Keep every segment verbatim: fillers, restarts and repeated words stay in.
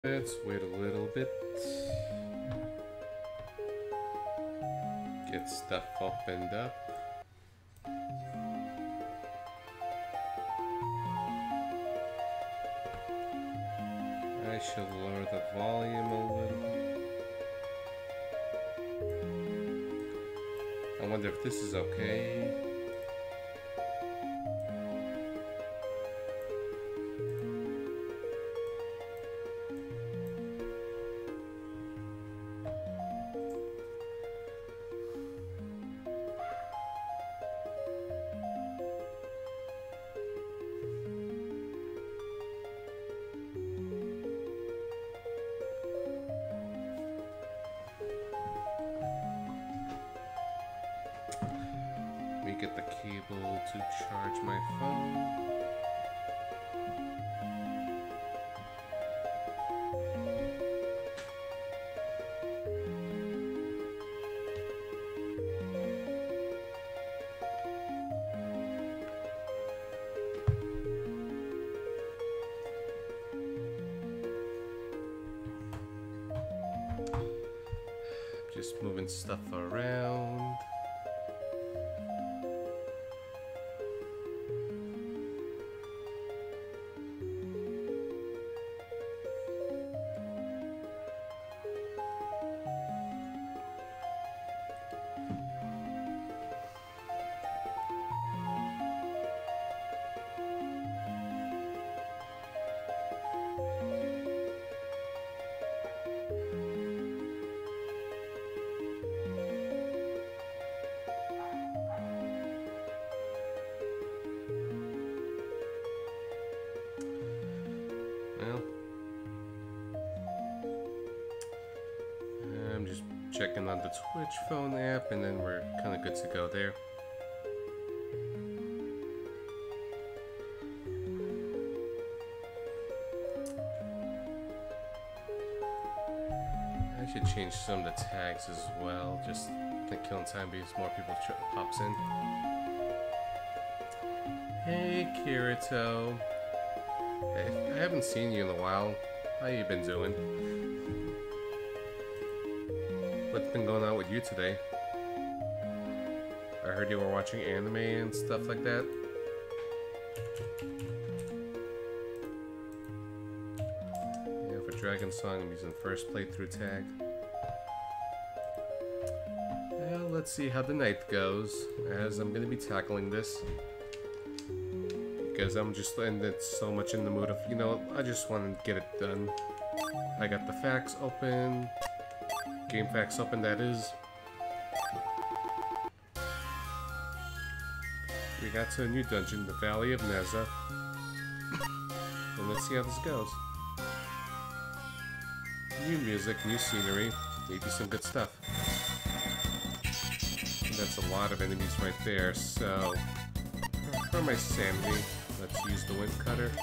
Let's wait a little bit. Get stuff opened up. I should lower the volume a little. I wonder if this is okay. Get the cable to charge my phone. Just moving stuff around. Well, I'm just checking on the Twitch phone app, and then we're kind of good to go there. I should change some of the tags as well, just to kill time because more people pops in. Hey, Kirito. I haven't seen you in a while. How you been doing? What's been going on with you today? I heard you were watching anime and stuff like that. Yeah, for Dragon Song, I'm using first playthrough tag. Well, let's see how the night goes, as I'm going to be tackling this. Because I'm just ended so much in the mood of, you know, I just want to get it done. I got the facts open, game facts open, that is. We got to a new dungeon, the Valley of Neza. And let's see how this goes. New music, new scenery, maybe some good stuff. And that's a lot of enemies right there, so for my sanity, let's use the wind cutter.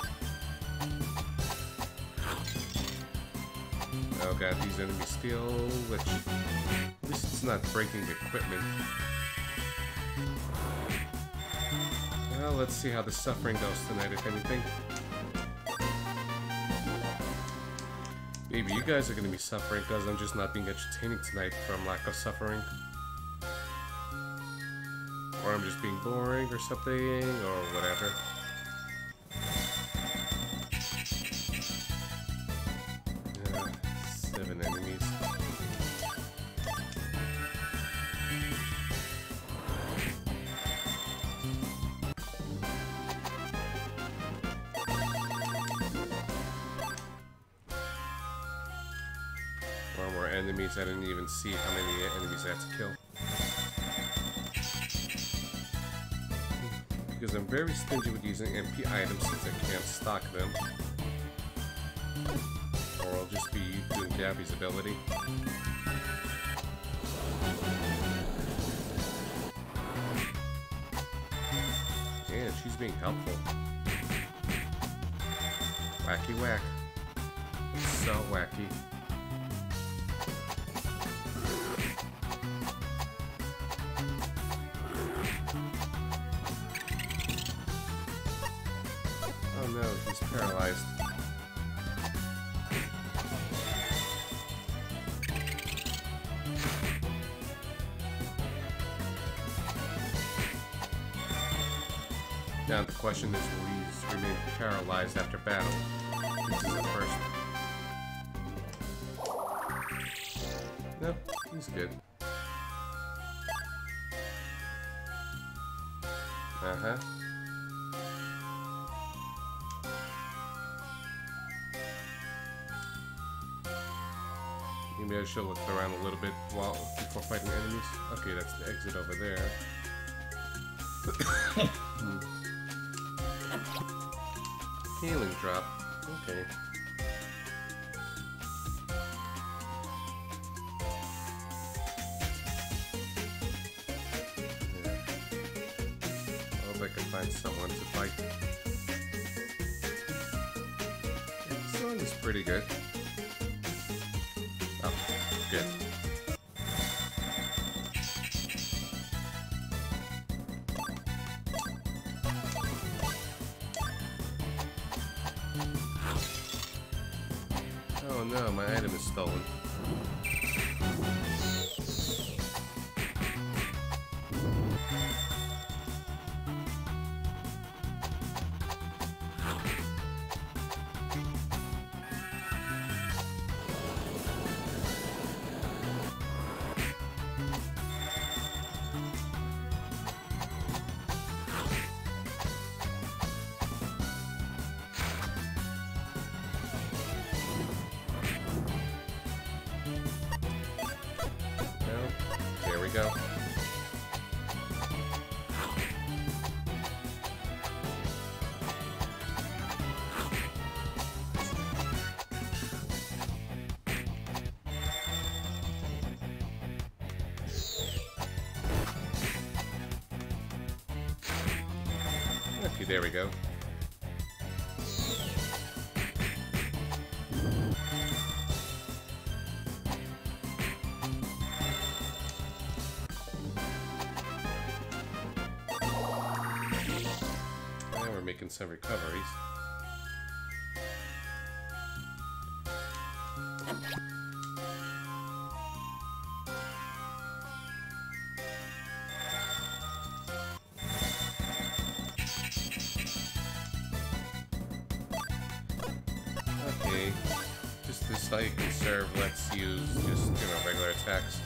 Oh god, these enemies steal, which at least it's not breaking the equipment. Well, let's see how the suffering goes tonight, if anything. Maybe you guys are going to be suffering because I'm just not being entertaining tonight from lack of suffering. Or I'm just being boring or something, or whatever. Uh, seven enemies. Or more enemies. I didn't even see how many enemies I had to kill. Because I'm very stingy with using M P items since I can't stock them. Or I'll just be doing Gabby's ability. And she's being helpful. Wacky whack. So wacky. Oh no, he's paralyzed. Now the question is, will he remain paralyzed after battle? This is the first. Nope, he's good. Uh-huh. Maybe I should look around a little bit while before fighting enemies. Okay, that's the exit over there. hmm. Healing drop. Okay. I hope I can find someone to fight. Yeah, this song is pretty good. Oh, good. Oh no, my item is stolen. There we go. Okay, there we go. Making some recoveries. Okay, just this how you conserve lets use just, you know, regular attacks.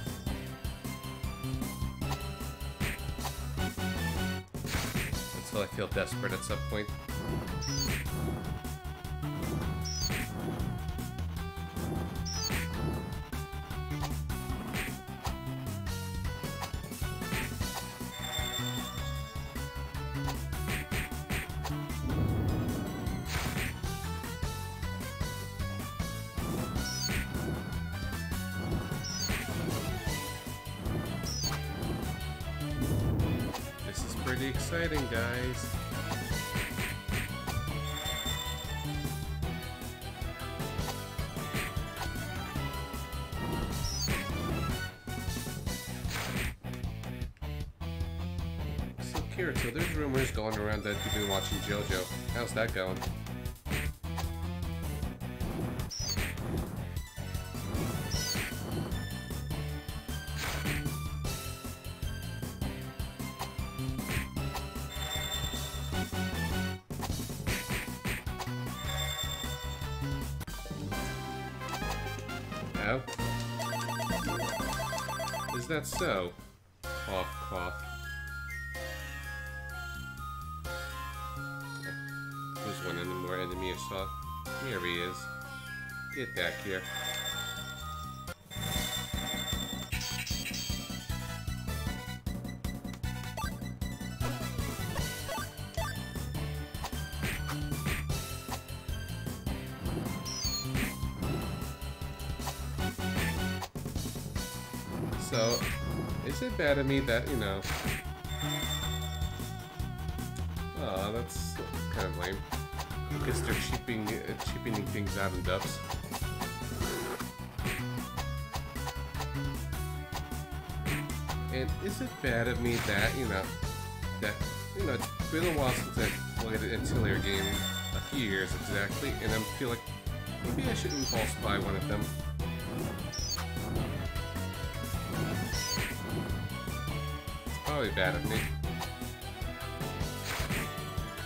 Until I feel desperate at some point. This is pretty exciting, guys. So there's rumors going around that you've been watching JoJo. How's that going? Oh? Is that so? Cough, cough. There's one more enemy I saw. Here he is. Get back here. So, is it bad of me that, you know... Oh, that's kind of lame. I guess they're cheaping, uh, cheapening things out in dubs. And is it bad of me that, you know, that, you know, it's been a while since I played an Atelier game, a few years exactly, and I feel like maybe I should impulse buy one of them. It's probably bad of me.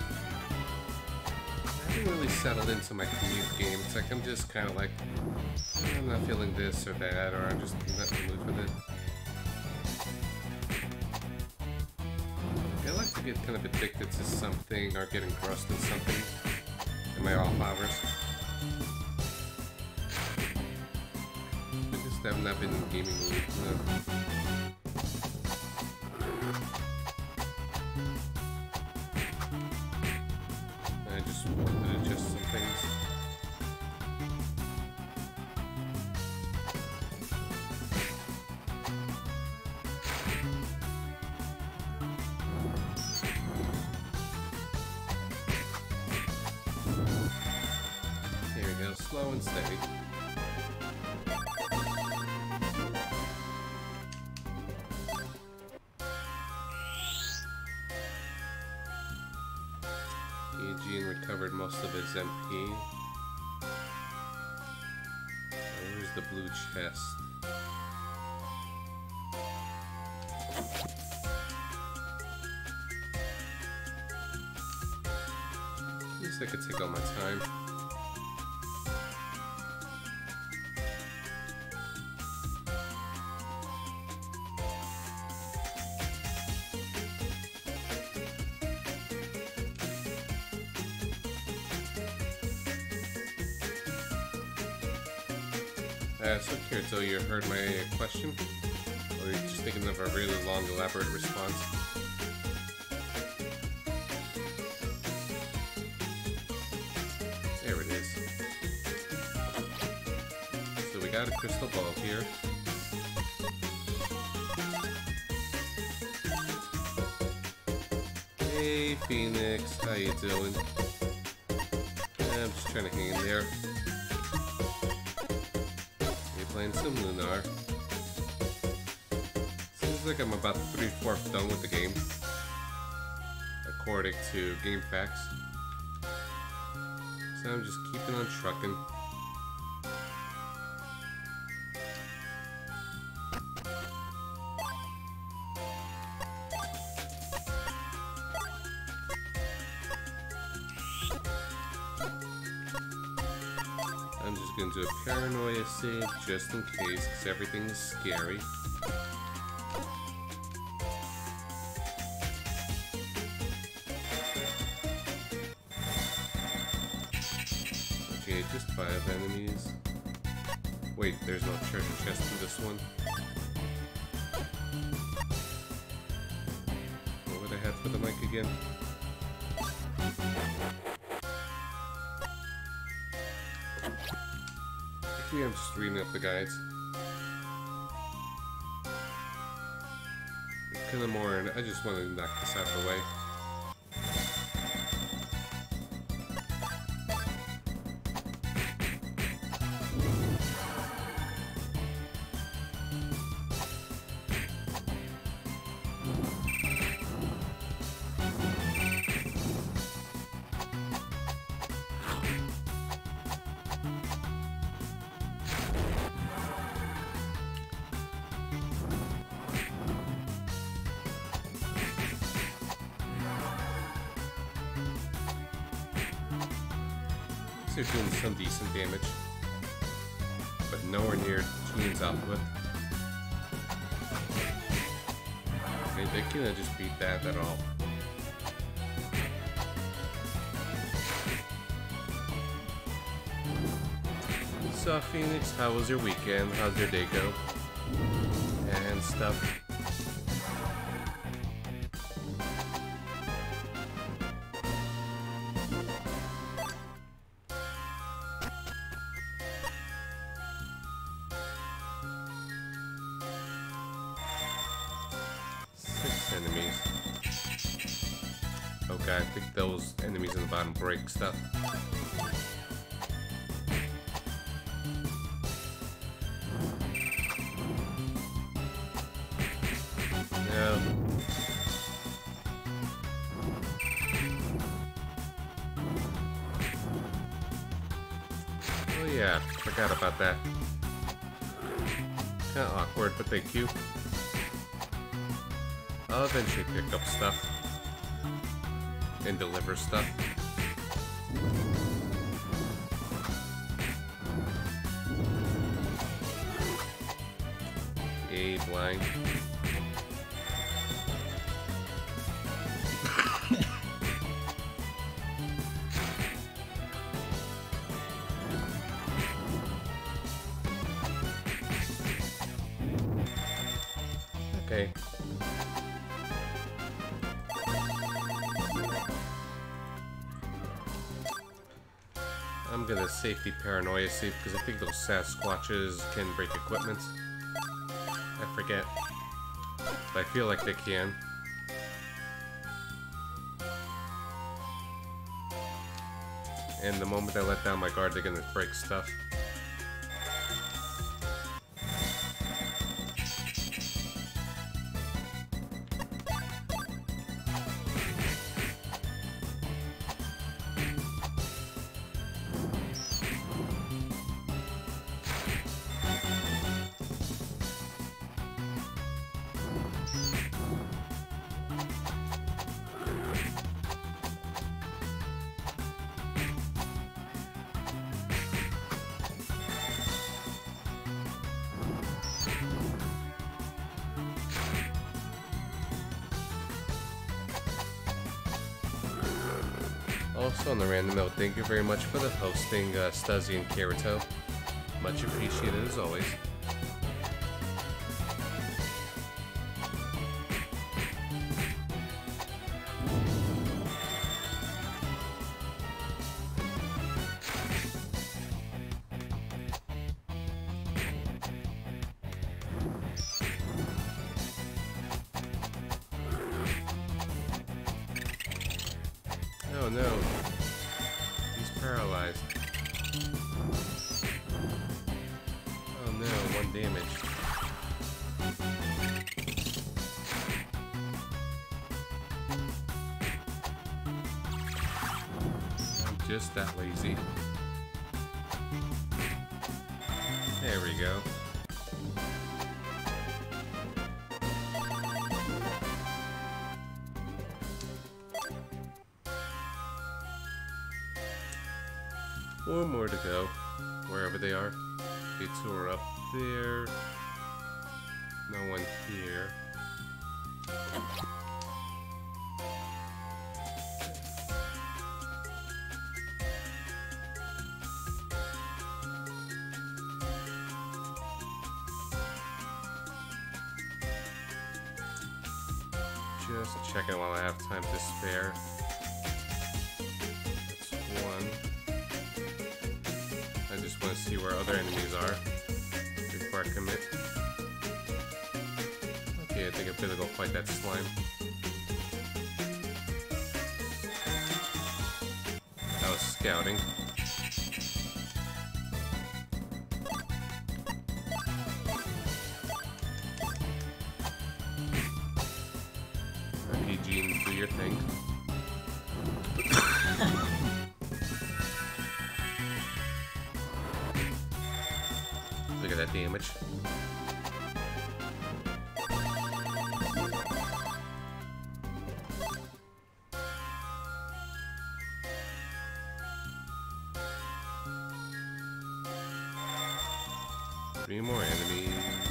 haven't really settled into my commute game. It's like I'm just kind of like, I'm not feeling this or that, or I'm just not in the mood for it. I like to get kind of addicted to something or get engrossed in something in my off hours. I just have not been in the gaming mood. No. I just wanted to adjust some things. Here we go, slow and steady. Eugene recovered most of his M P. Where's the blue chest? At least I could take all my time. Uh, so Kirito, you heard my question? Or are you just thinking of a really long, elaborate response? There it is. So we got a crystal ball here. Hey Phoenix, how you doing? I'm just trying to hang in there. Playing some Lunar. Seems like I'm about three-fourths done with the game, according to GameFAQs. So I'm just keeping on trucking. I'm just gonna do a paranoia save just in case, because everything is scary. Okay, just five enemies. Wait, there's no treasure chest in this one. What would I have for the mic again? Actually, I'm just reading up the guides. It's kind of more, and I just want to knock this out of the way. They're doing some decent damage, but nowhere near Gene's output. Okay, they can't just beat that at all. So Phoenix, how was your weekend? How's your day go? And stuff. Enemies. Okay, I think those enemies in the bottom break stuff. Yeah. Oh yeah, forgot about that. Kinda awkward, but thank you. I'll eventually pick up stuff and deliver stuff. A blind. Okay. I'm gonna safety paranoia save because I think those Sasquatches can break equipment. I forget. But I feel like they can. And the moment I let down my guard, they're gonna break stuff. Also on the random note, thank you very much for the hosting, uh, Stuzzy and Kirito. Much appreciated as always. Oh no, he's paralyzed. Oh no, one damage. I'm just that lazy. There we go. One more to go, wherever they are. Okay, two are up there. No one here. Just checking while I have time to spare. That's one. I just want to see where other enemies are before I commit. Okay, I think I'm gonna go fight that slime. I was scouting. Okay, Gene, do your thing. Look at that damage. Three more enemies.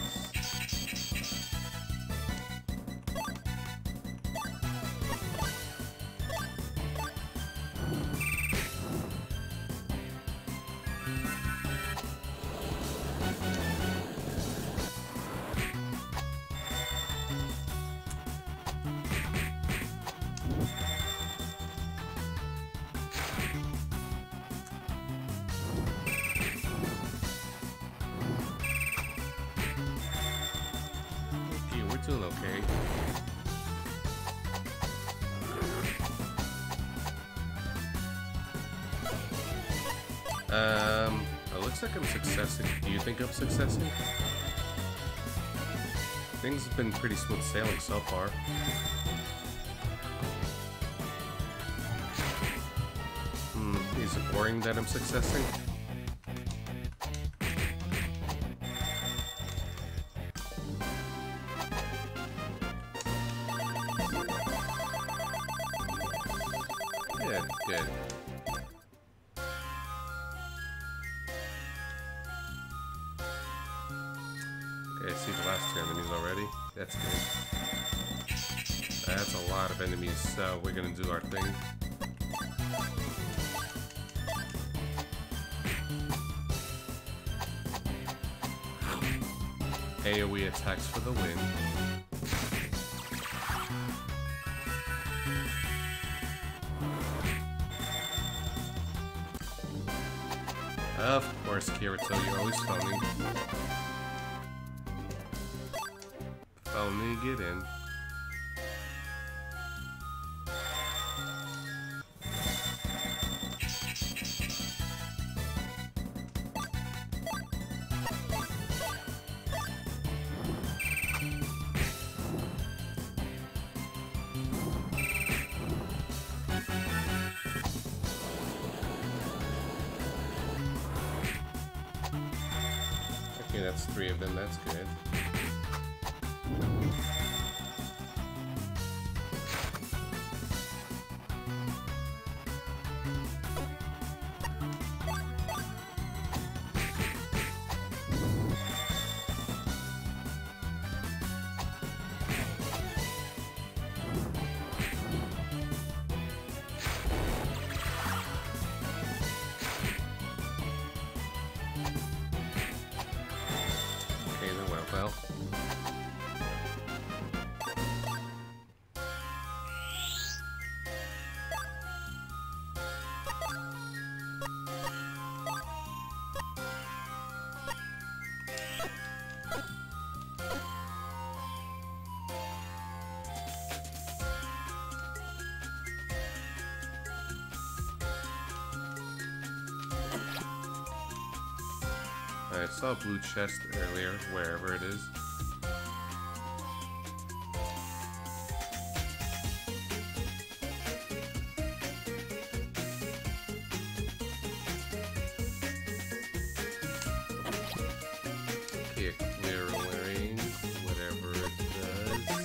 Doing okay. Um, it looks like I'm successing. Do you think I'm successing? Things have been pretty smooth sailing so far. Hmm, is it boring that I'm successing? Good, good. Okay, I see the last two enemies already. That's good. That's a lot of enemies, so we're gonna do our thing. AoE attacks for the win. Of course, Kirito, you're always phoning. Phone to get in. Okay, that's three of them, that's good. Well. I saw a blue chest earlier, wherever it is. Okay, a clear range, whatever it does.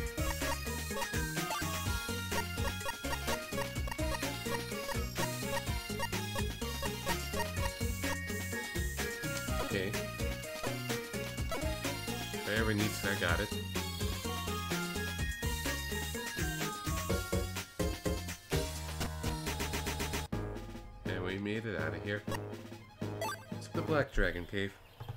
Okay. If I ever need to, I got it. And we made it out of here. It's the Black Dragon Cave.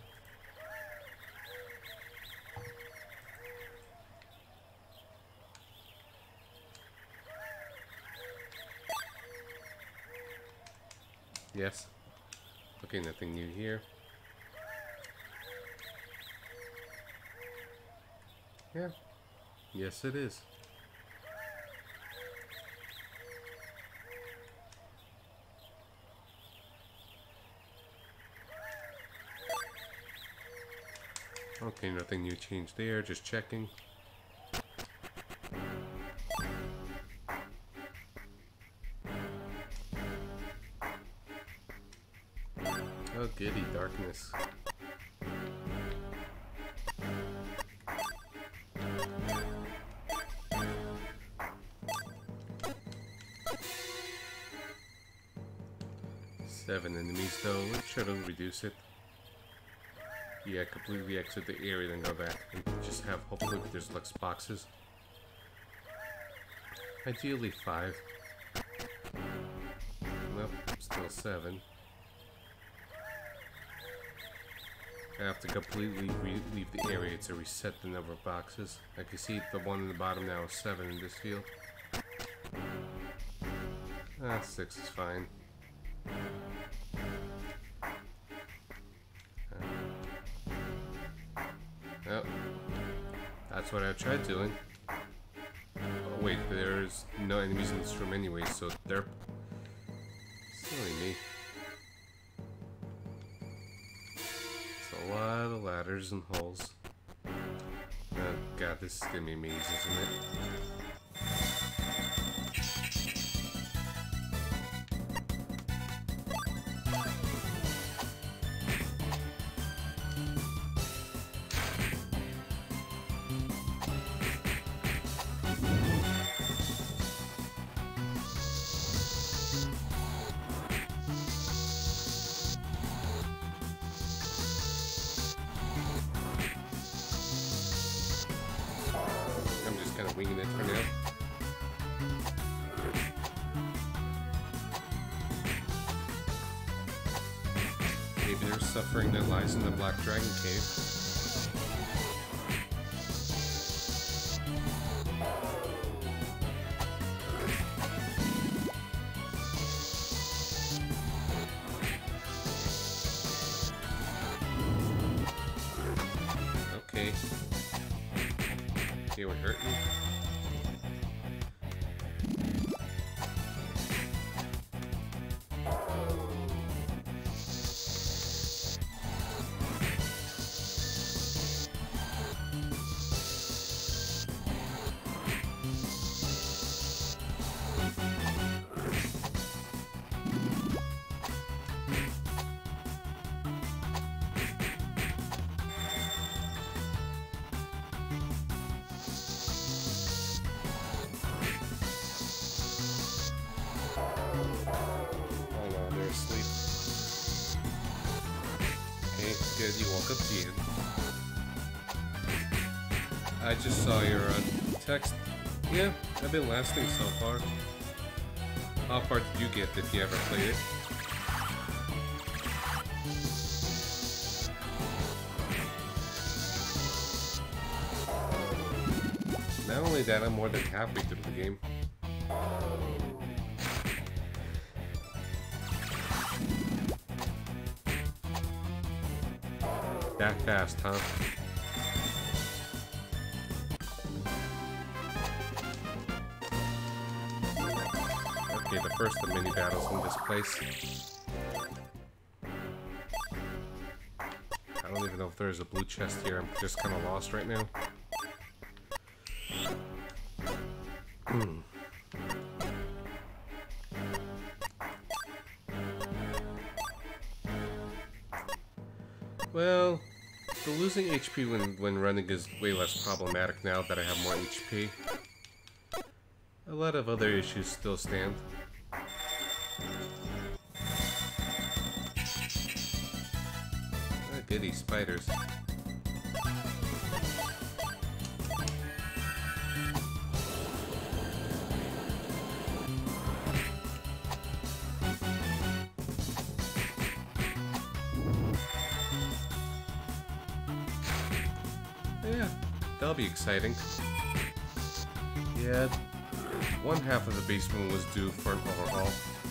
Yes. Okay, nothing new here. Yeah. Yes, it is. Okay, nothing new changed there, just checking. Oh, goody, darkness. Seven enemies though, let's try to reduce it. Yeah, completely exit the area, then go back. And just have, hopefully there's less boxes. Ideally five. Nope, still seven. I have to completely re leave the area to reset the number of boxes. I can see the one in the bottom now is seven in this field. Ah, six is fine. Oh, that's what I tried doing. Oh wait, there's no enemies in this room anyway, so they're silly me. It's a lot of ladders and holes. Oh god, this is gonna be amazing, isn't it? winging it for now. Maybe there's suffering that lies in the Black Dragon Cave. Okay. Okay, we're hurting. Good, you woke up to you. I just saw your uh, text. Yeah, I've been lasting so far. How far did you get if you ever played it? Not only that, I'm more than halfway through the game. That fast, huh? Okay, the first of many battles in this place. I don't even know if there's a blue chest here. I'm just kind of lost right now. Hmm. Well, the losing H P when, when running is way less problematic now that I have more H P. A lot of other issues still stand. Oh, goody, spiders. Yeah, that'll be exciting. Yeah, one half of the basement was due for an overhaul.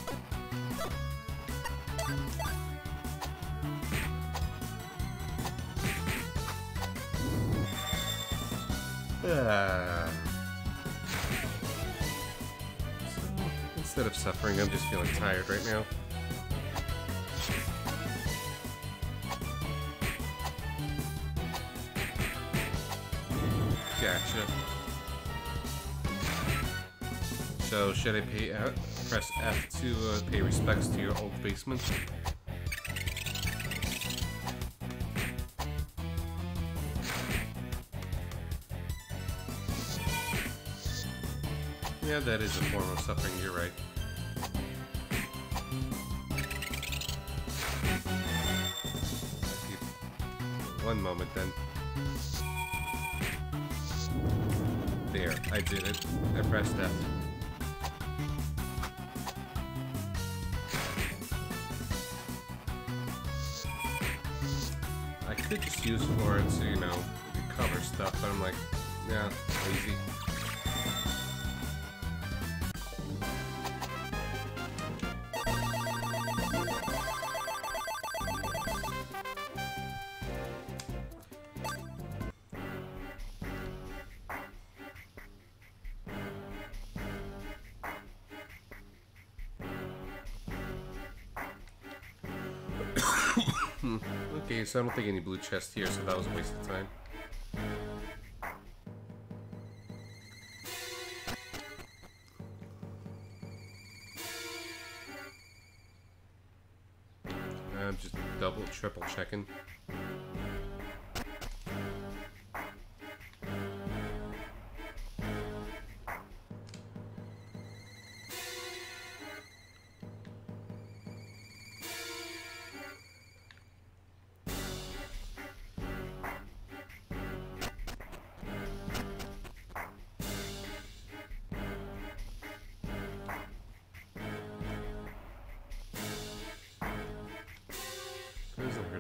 Ah. So, instead of suffering, I'm just feeling tired right now. Gotcha. So, should I pay uh, press F to uh, pay respects to your old basement? Yeah, that is a form of suffering, you're right. Okay. One moment then. There, I did it. I pressed F. I could just use Flora to, you know, recover stuff, but I'm like, yeah, lazy. Okay, so I don't think any blue chest here, so that was a waste of time. I'm just double, triple checking.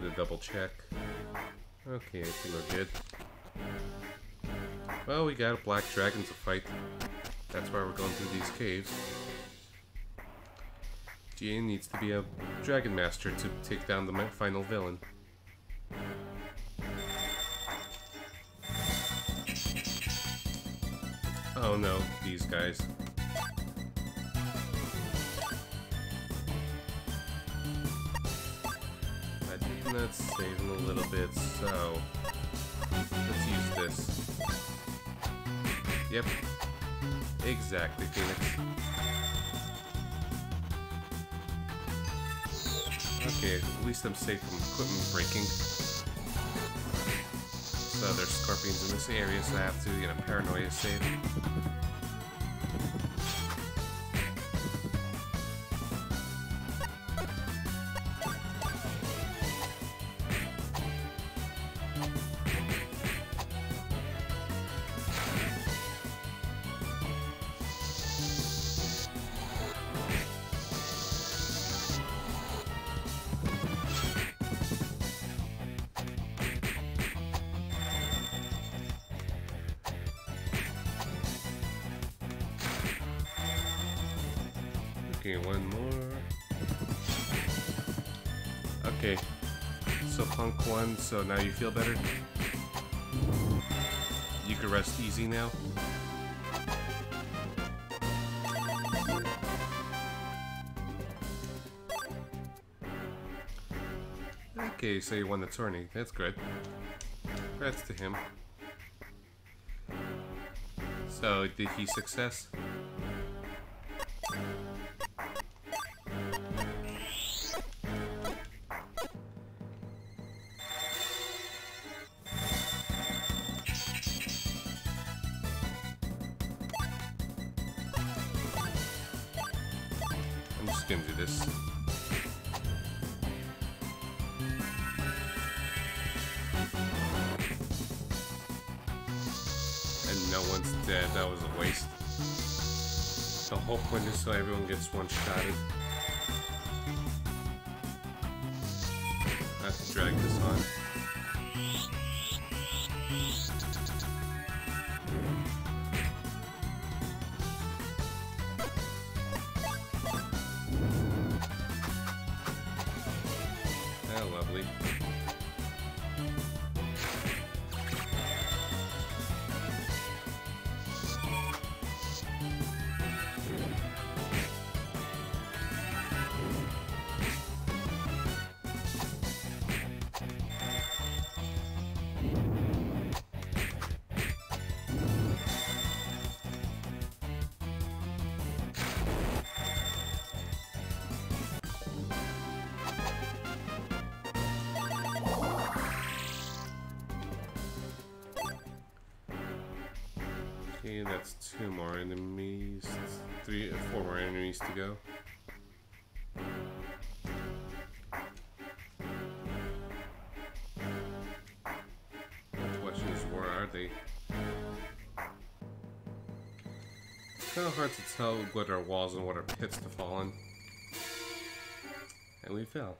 to double check. Okay, I think we're good. Well, we got a black dragon to fight. That's why we're going through these caves. G A needs to be a dragon master to take down the final villain. Oh no, these guys. I think that's saving a little bit, so let's use this. Yep, exactly, Phoenix. Okay, at least I'm safe from equipment breaking. So there's scorpions in this area, so I have to, you know, paranoia save. Okay, one more. Okay, so Punk won, so now you feel better? You can rest easy now? Okay, so you won the tourney. That's good. Congrats to him. So, did he success? I'm just gonna do this. And no one's dead. That was a waste. The whole point is so everyone gets one-shotted. I have to drag this on. Ah, lovely. Okay, that's two more enemies. Three, four more enemies to go. The question is, where are they? It's kind of hard to tell what are walls and what are pits to fall in. And we fell.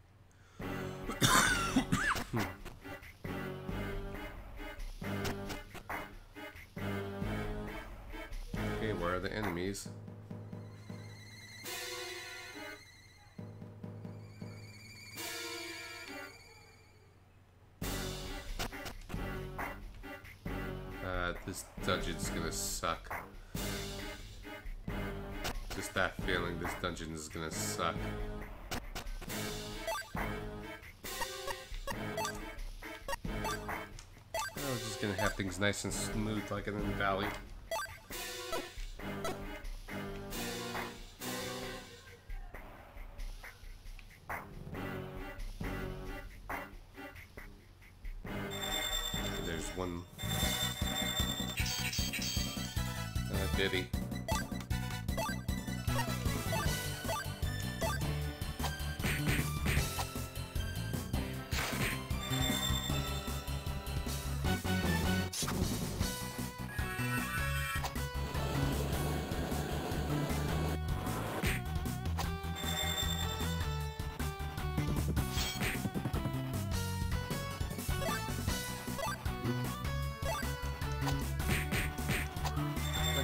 Okay, where are the enemies? Uh, this dungeon's gonna suck. Just that feeling, this dungeon is gonna suck. Oh, just gonna have things nice and smooth like in the valley. There's one. Uh, Diddy.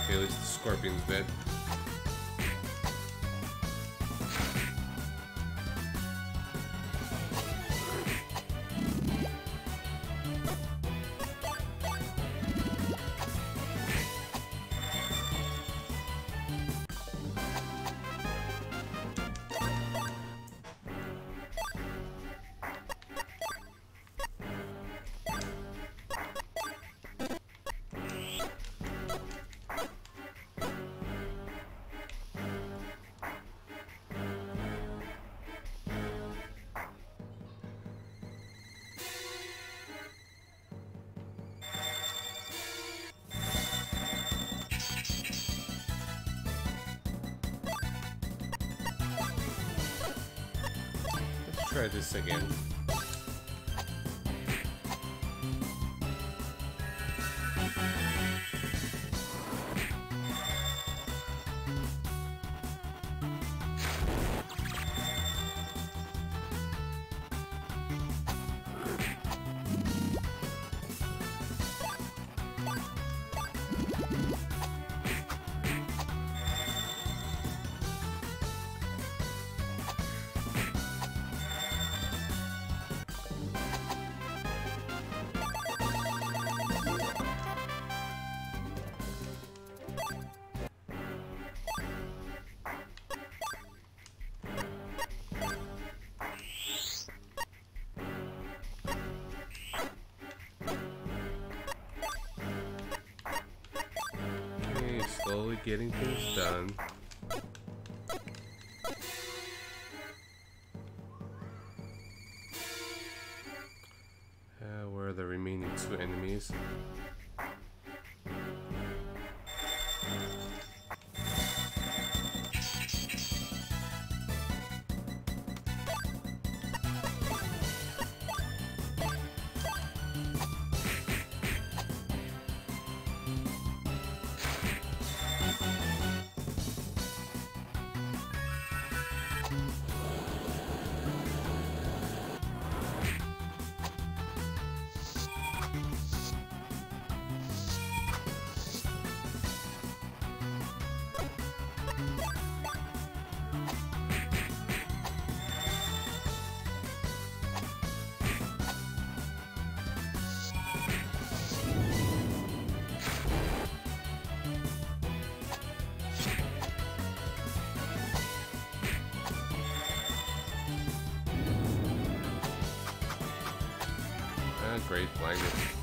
Okay, at least the scorpion's dead. Try this again. Slowly getting things done. Uh, where are the remaining two enemies? Great blanket.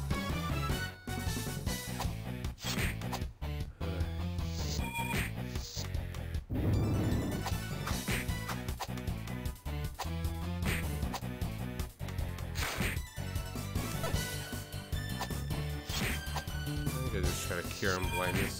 I gotta just try to cure him blindness.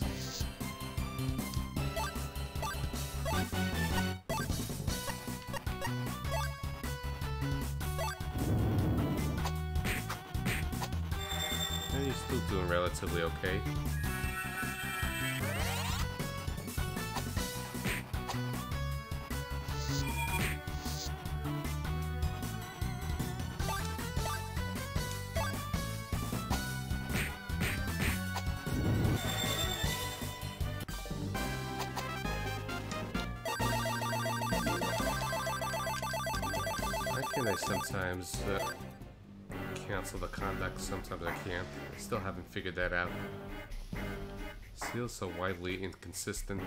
He's still doing relatively okay. Why can I sometimes uh, cancel the conduct, sometimes I can't. I still haven't figured that out. Feels so widely inconsistent.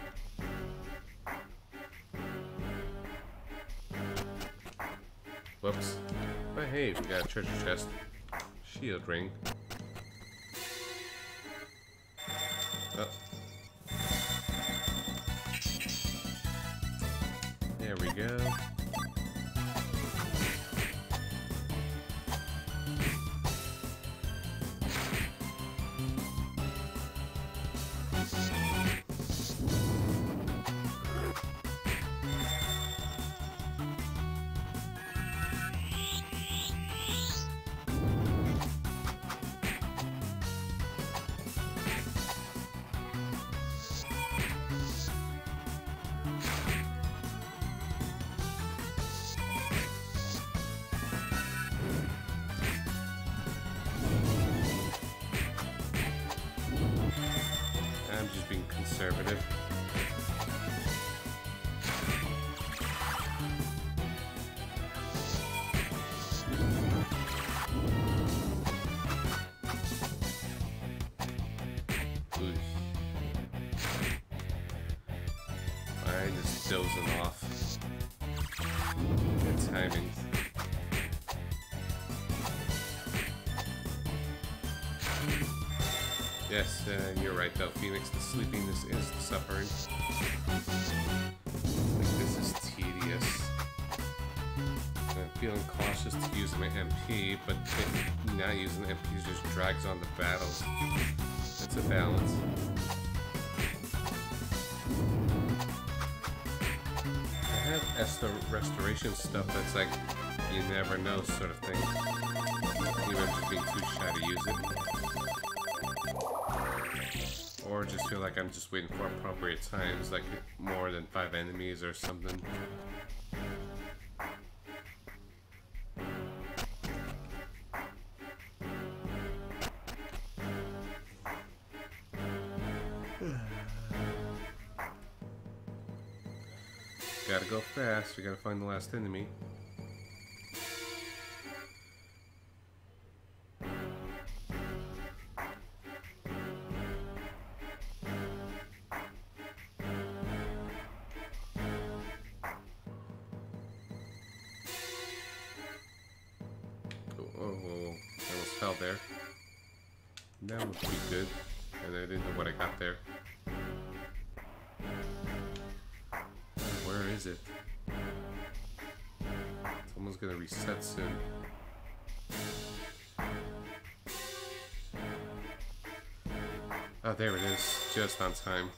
Whoops. But hey, we got a treasure chest. Shield ring. Oh. There we go. conservative. I'm just dozing off. Good timing. Yes, uh, you're right though, Phoenix. The sleepiness is the suffering. Like, this is tedious. I'm feeling cautious to use my M P, but not using the M Ps just drags on the battles. It's a balance. I have Esther restoration stuff that's like, you never know sort of thing. Even just being too shy to use it. Or just feel like I'm just waiting for appropriate times, like more than five enemies or something. Gotta go fast, we gotta find the last enemy. Oh, I almost fell there. That would be good. And I didn't know what I got there. Where is it? Someone's gonna reset soon. Oh, there it is. Just on time.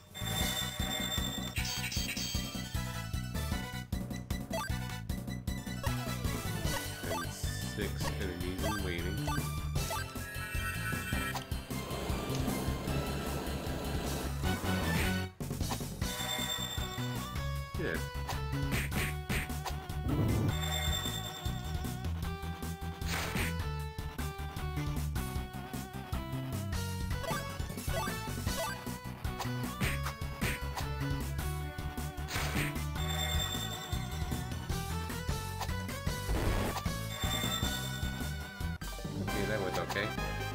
And six enemies in waiting. Good. Okay, that went okay.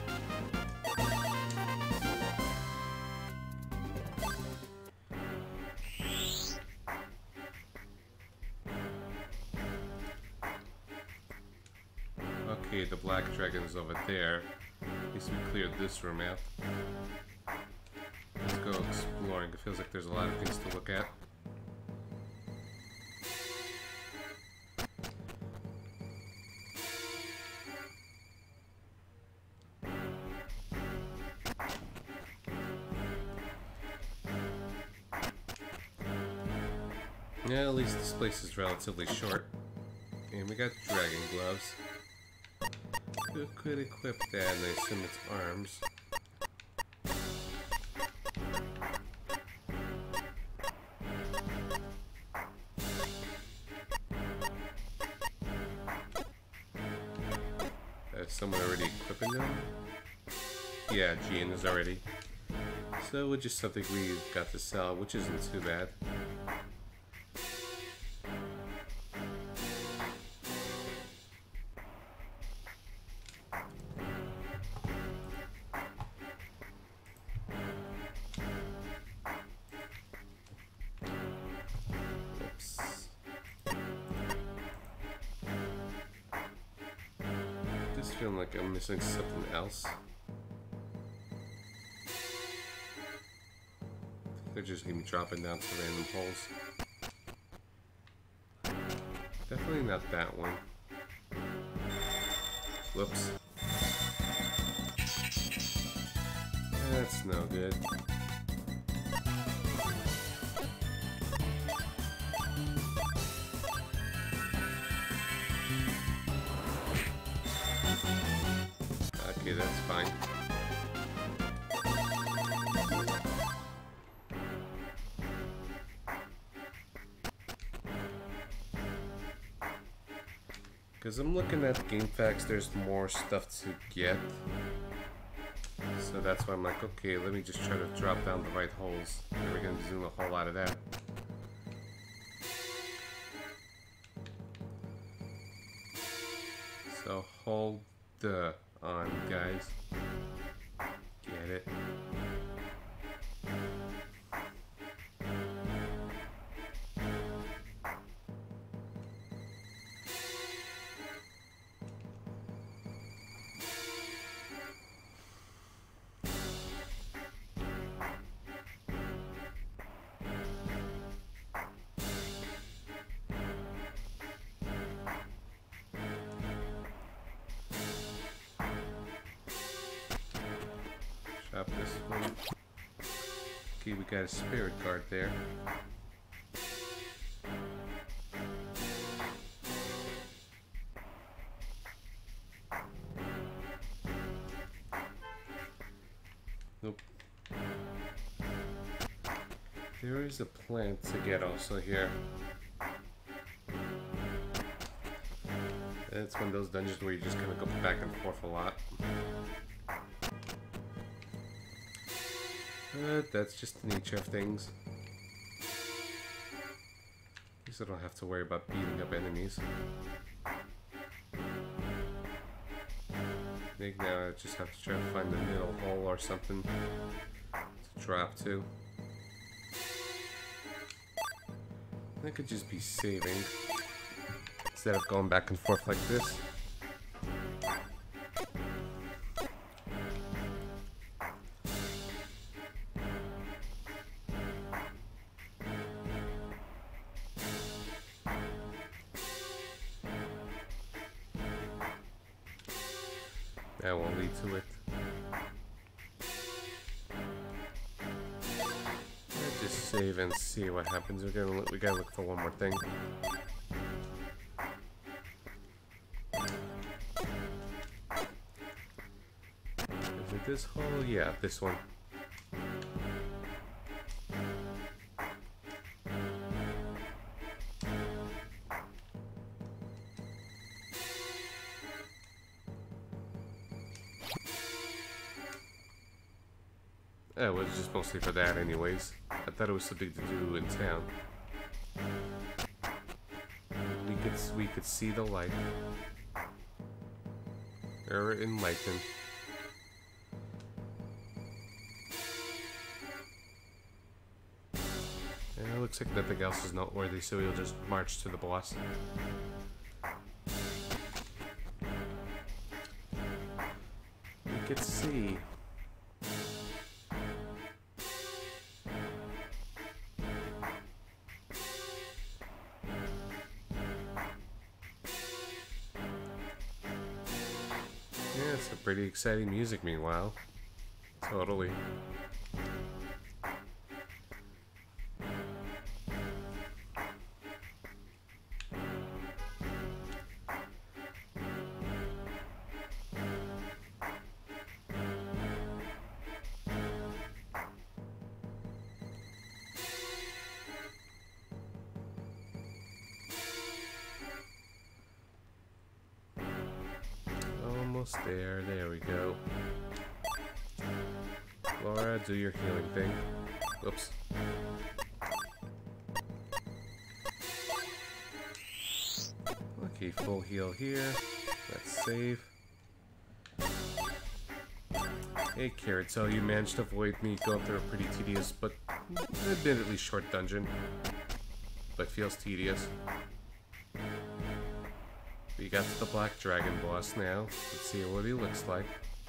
Okay, the black dragon is over there. At least we cleared this room out. Let's go exploring. It feels like there's a lot of things to look at. Yeah, at least this place is relatively short. And we got dragon gloves. Could, could equip that, and I assume it's arms. Is someone already equipping them? Yeah, Jean is already. So, which is something we got to sell, which isn't too bad. Feeling like I'm missing something else. They're just gonna be dropping down to random holes. Definitely not that one. Whoops. That's no good. Okay, that's fine. Because I'm looking at GameFAQs, there's more stuff to get. So that's why I'm like, okay, let me just try to drop down the right holes. And we're gonna zoom a whole lot of that. So hold the on, guys. Get it? Drop this one. Okay, we got a spirit card there. Nope. There is a plant to get also here. It's one of those dungeons where you just kind of go back and forth a lot. But that's just the nature of things. At least I don't have to worry about beating up enemies. I think now I just have to try to find the middle hole or something to drop to. I could just be saving instead of going back and forth like this. That won't lead to it. Let's just save and see what happens. We're gonna look, we gotta look for one more thing. Is it this hole? Yeah, this one. It was just mostly for that anyways. I thought it was something to do in town. We could we could see the light. Or enlightened. And it looks like nothing else is noteworthy, so we'll just march to the boss. We could see. Yeah, it's a pretty exciting music meanwhile. Totally. Almost there. There we go. Laura, do your healing thing. Whoops. Okay, full heal here. Let's save. Hey, Carrot, so you managed to avoid me going through a pretty tedious, but admittedly short dungeon. But feels tedious. We got to the Black Dragon boss now. Let's see what he looks like.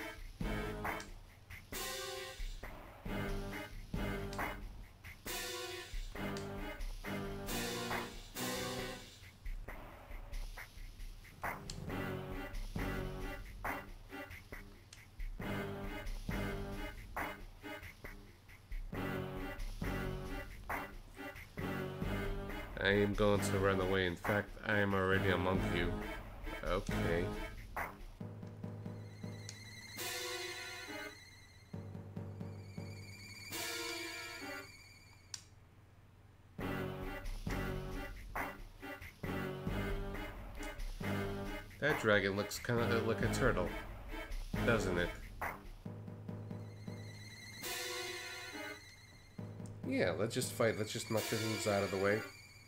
I am going to run away. In fact, I am already among you. Okay. That dragon looks kind of like a turtle, doesn't it? yeah, let's just fight. Let's just knock things out of the way.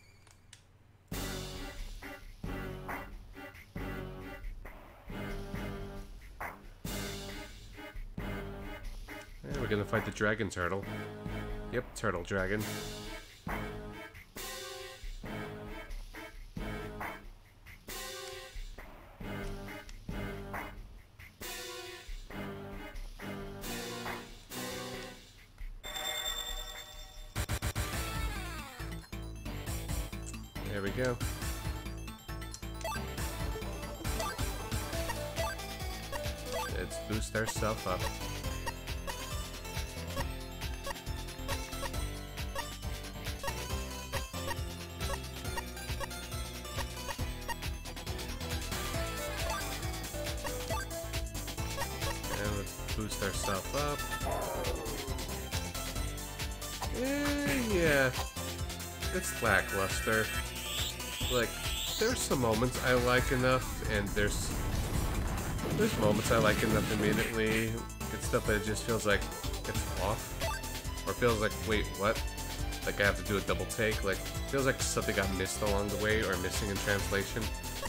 And we're gonna fight the dragon turtle. Yep, turtle dragon. There we go. Let's boost ourselves up. And let's boost ourselves up. Eh, yeah, it's lackluster. Like, there's some moments I like enough, and there's there's moments I like enough immediately, and stuff that it just feels like it's off, or feels like, wait, what? Like I have to do a double take. Like, feels like something got missed along the way, or missing in translation.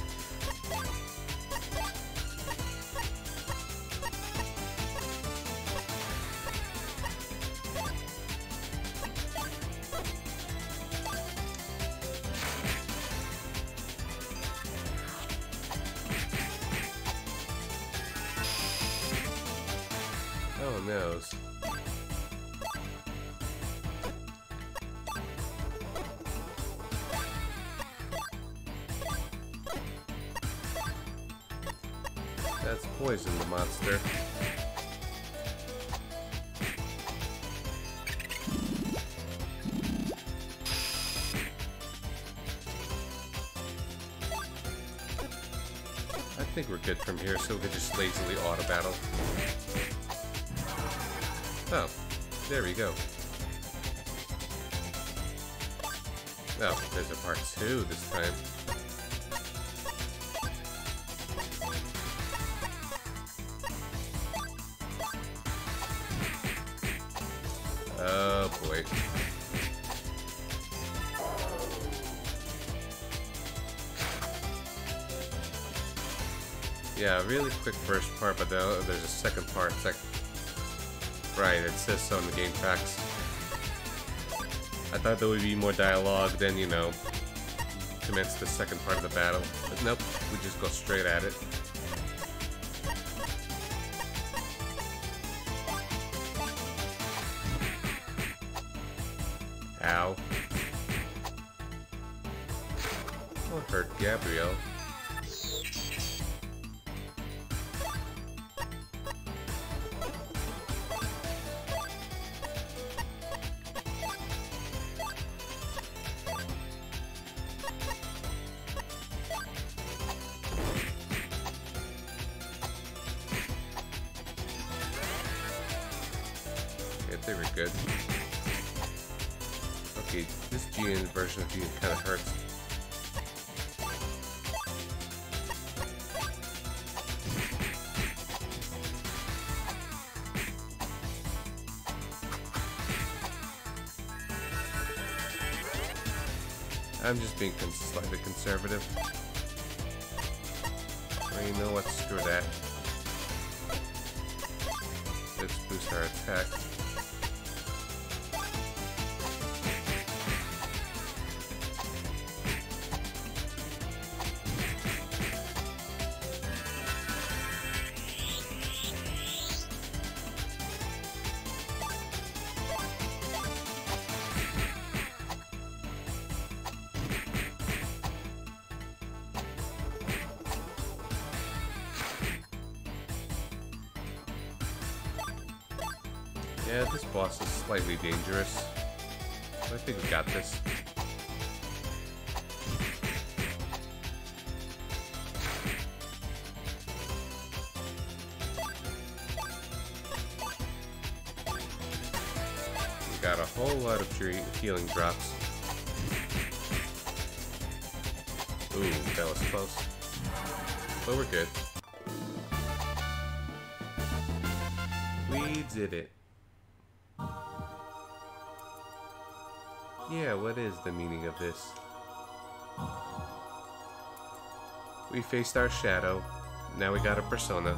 Oh, noes. That's poison, the monster. I think we're good from here, so we can just lazily auto battle. Oh, there we go. Oh, there's a part two this time. Oh boy. Yeah, really quick first part, but there's a second part. It's like, right, it says so in the game facts. I thought there would be more dialogue than, you know, commence the second part of the battle. But nope, we just go straight at it. Ow. Don't hurt Gabrielle. Yeah, they were good. Okay, this G N version of G N kind of hurts. I'm just being cons slightly conservative. Well, you know what? Screw that. Let's boost our attack. Yeah, this boss is slightly dangerous. I think we got this. We got a whole lot of healing drops. Ooh, that was close. But we're good. We did it. Yeah, what is the meaning of this? We faced our shadow. Now we got a persona.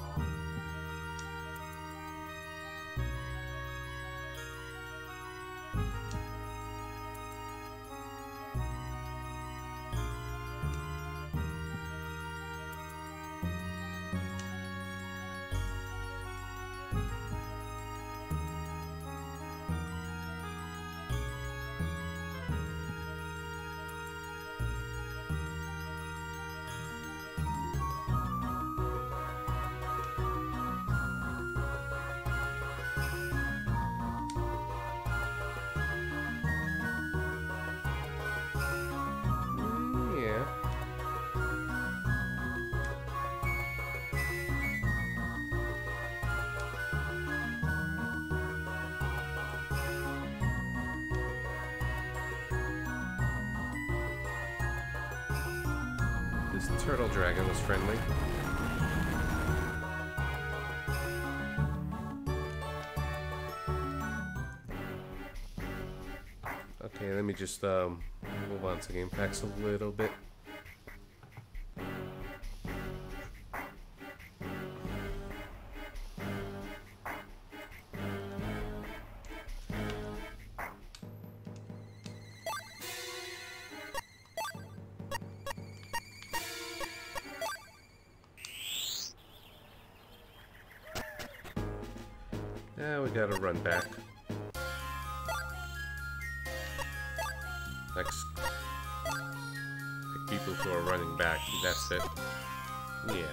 This turtle dragon was friendly. Okay, let me just um, move on to game packs a little bit. Now we gotta run back. Like, like people who are running back, that's it. Yeah.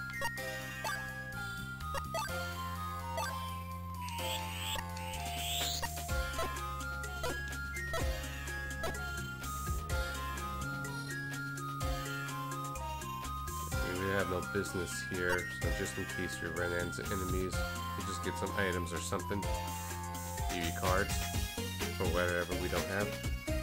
We have no business here, so just in case we run into enemies, we just get some items or something. E V cards, or whatever we don't have.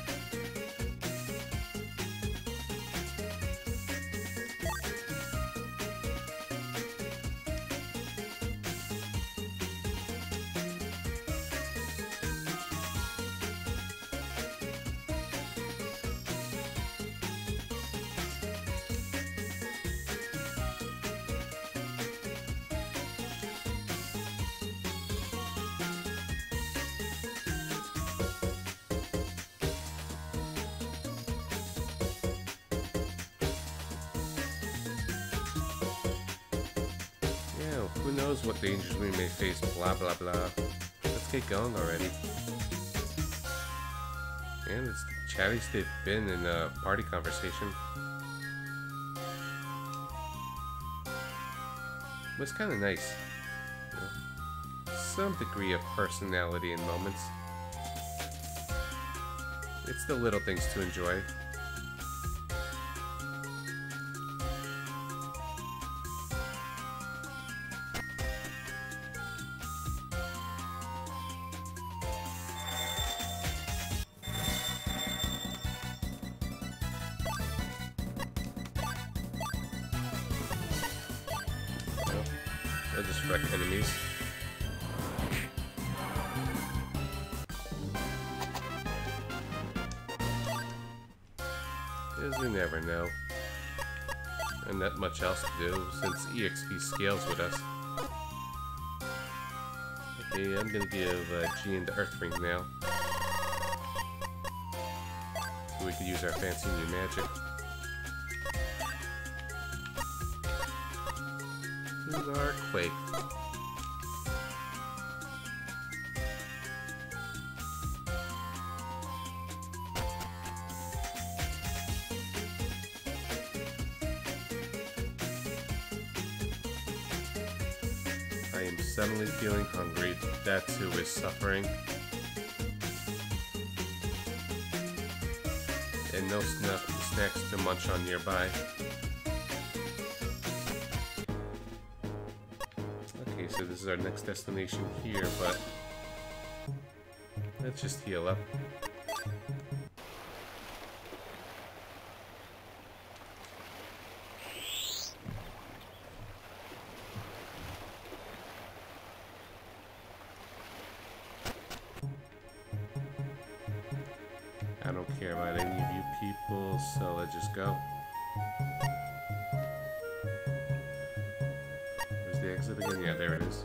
Who knows what dangers we may face, blah blah blah. Let's get going already. And it's the chattiest they've been in a party conversation. It was kind of nice. You know, some degree of personality in moments. It's the little things to enjoy. I just wreck enemies. Because you never know. And not much else to do since E X P scales with us. Okay, I'm gonna give uh, Jean the Earth Ring now. So we can use our fancy new magic. Our Quake. I am suddenly feeling hungry. That too is suffering. And no snuff snacks to munch on nearby. So this is our next destination here, but let's just heal up. I don't care about any of you people, so let's just go. Where's the exit again? Yeah, there it is.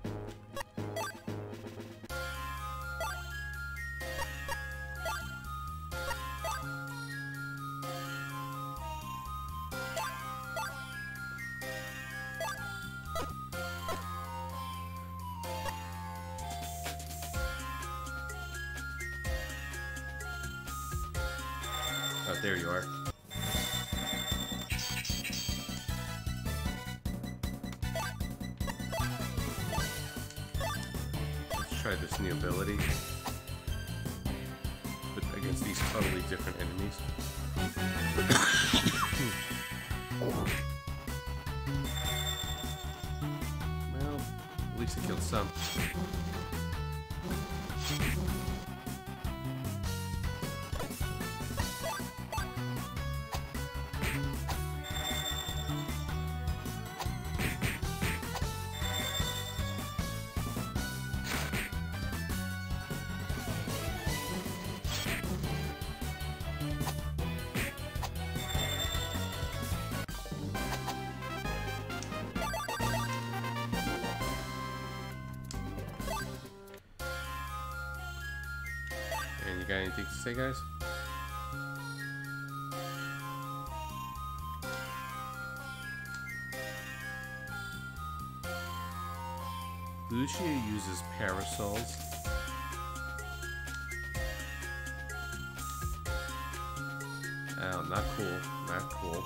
Oh, there you are. Let's try this new ability. But against these totally different enemies. Well, at least it killed some. And you got anything to say, guys? Lucia uses parasols. Oh, not cool. Not cool.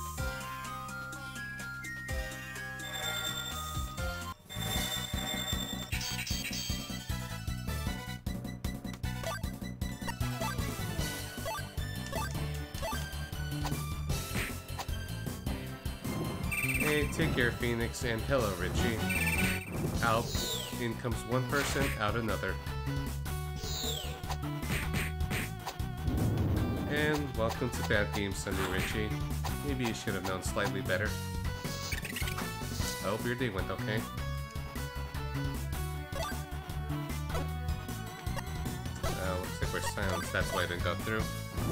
Hey, take care, Phoenix, and hello, Richie. Out. In comes one person, out another. And welcome to Bad Game Sunday, Richie. Maybe you should have known slightly better. I hope your day went okay. Uh, looks like we're silenced, that's why I didn't go through.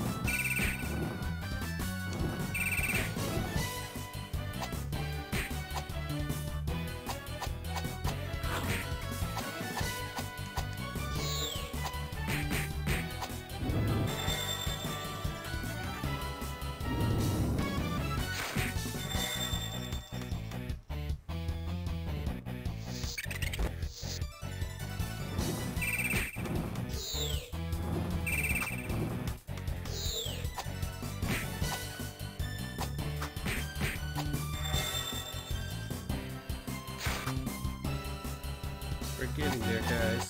We're getting there, guys.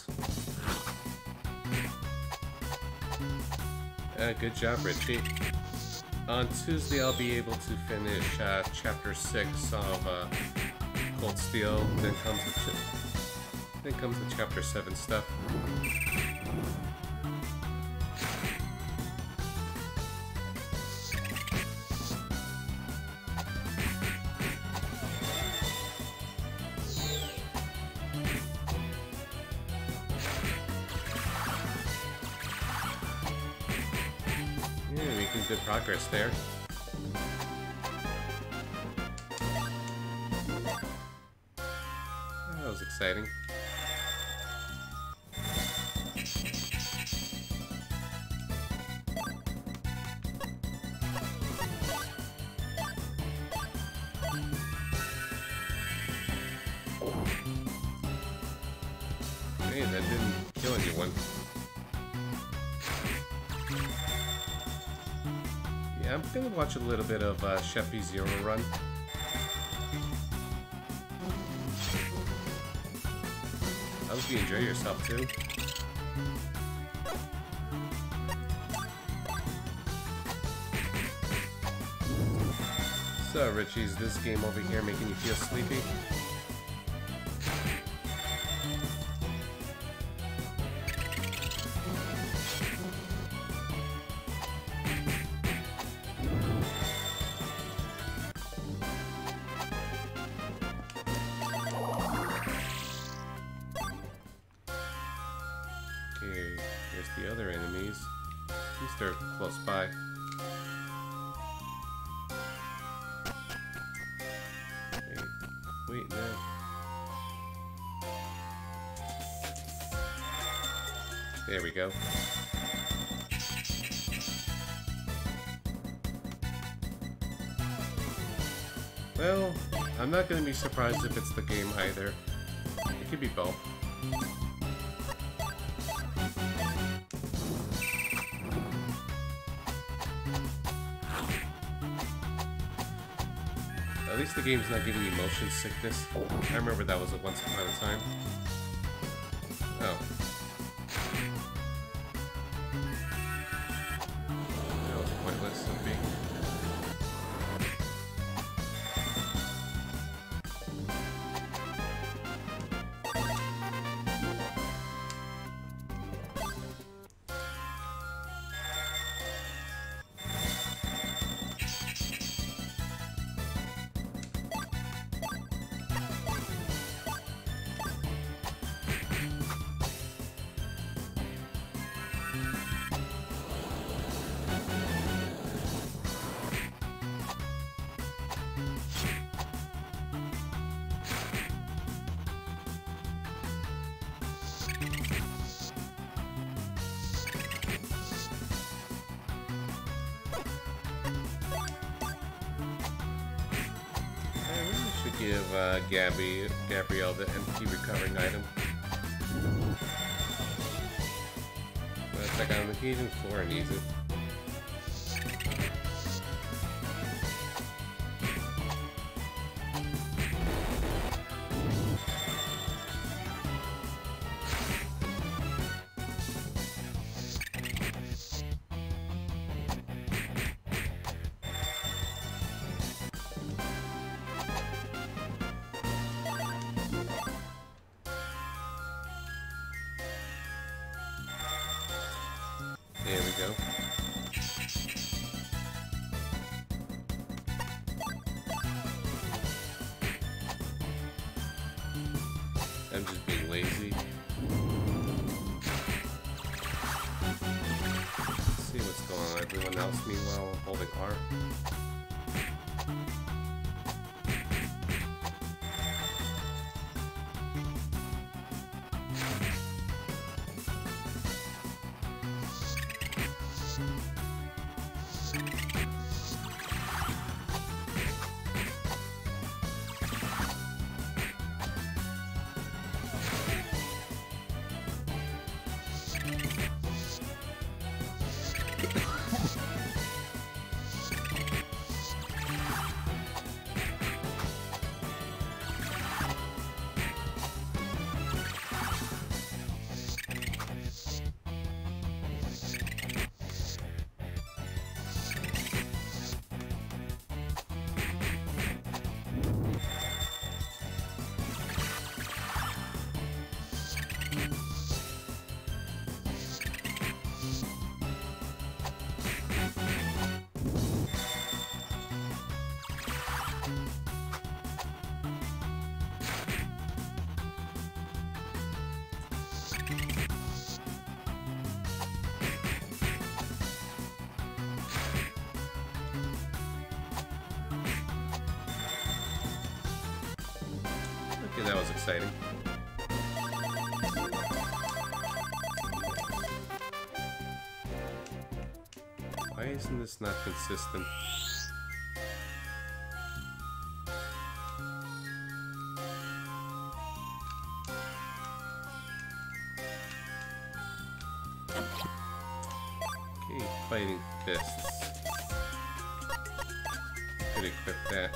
Uh, good job, Richie. On Tuesday, I'll be able to finish uh, Chapter six of uh, Cold Steel. Then comes the then comes the Chapter seven stuff. Good progress there. That was exciting. Hey, that didn't kill anyone. Yeah, I'm gonna watch a little bit of uh, Sheffy Zero Run. I hope you enjoy yourself too. So, Richie, is this game over here making you feel sleepy? Okay, here's the other enemies. At least they're close by. Wait, wait, no. There we go. Well, I'm not gonna be surprised if it's the game either. It could be both. At least the game's not giving me motion sickness. I remember that was a once upon a time. Oh. That was pointless of me. Give uh, Gabby, Gabrielle the empty recovering item. But it's like on the occasion Flora needs it. There we go. I'm just being lazy. Let's see what's going on. Everyone else, meanwhile, holding R. Okay, that was exciting. Why isn't this not consistent? Okay, fighting fists. Could equip that.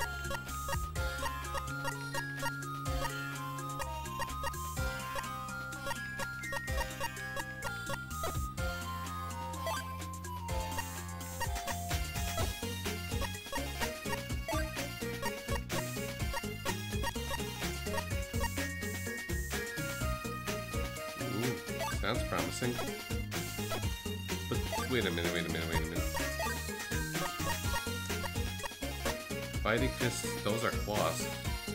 Sounds promising. But wait a minute, wait a minute, wait a minute. Fighting fists, those are claws.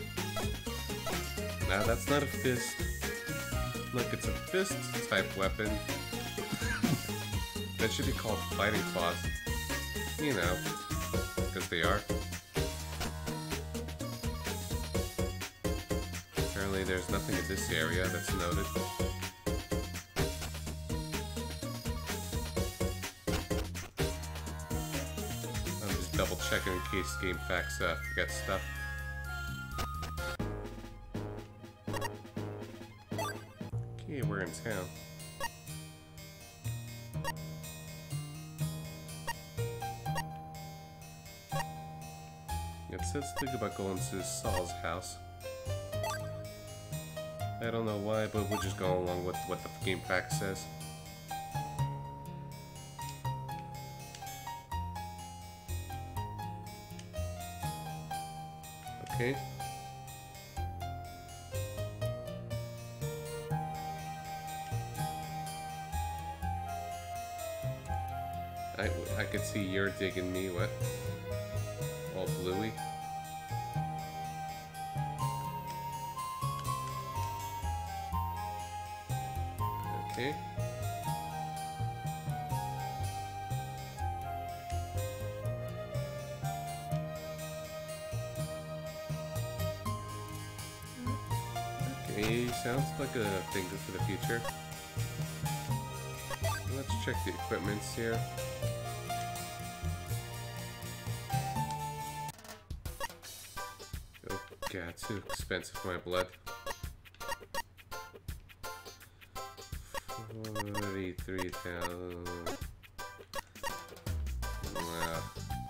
Now that's not a fist. Look, it's a fist type weapon. That should be called fighting claws. You know, because they are. Apparently there's nothing in this area that's noted. I'm just double checking in case GameFAQs uh, forget stuff. Okay, we're in town. It says think about going to Saul's house. I don't know why, but we're just going along with what the GameFAQ says. Okay. I, I could see you're digging me, what? All bluey. Okay. Okay, sounds like a thing for the future. Let's check the equipments here. Oh god, too expensive for my blood. Forty-three thousand. Wow.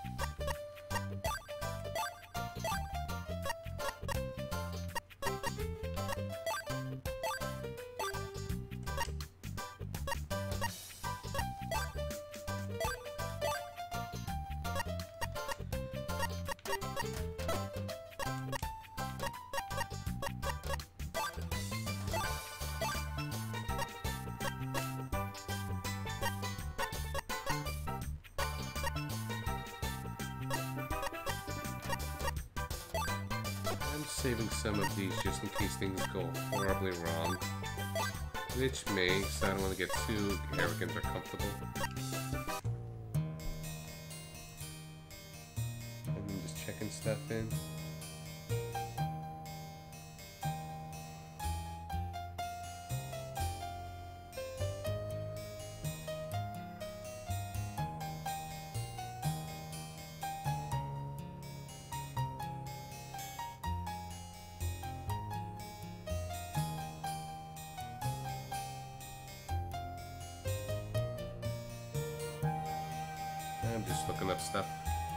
I'm saving some of these just in case things go horribly wrong. Which may, so I don't want to get too arrogant or comfortable. And I'm just checking stuff in. I'm just looking up stuff.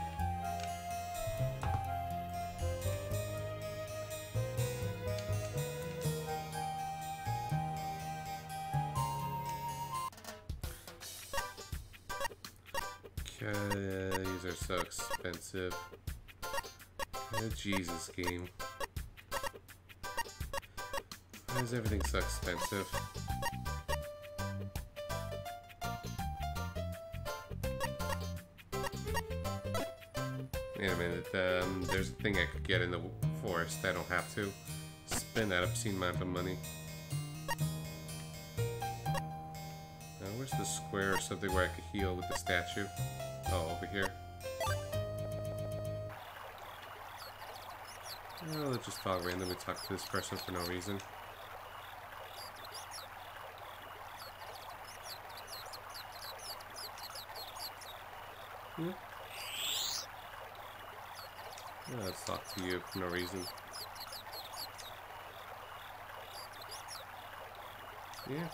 Okay, these are so expensive. Oh, Jesus, game. Why is everything so expensive? Wait a minute, um, there's a thing I could get in the forest. I don't have to spend that obscene amount of money. Now, where's the square or something where I could heal with the statue? Oh, over here. Oh, let's just talk randomly, talk to this person for no reason. Hmm? Yeah, let's talk to you for no reason. Yeah.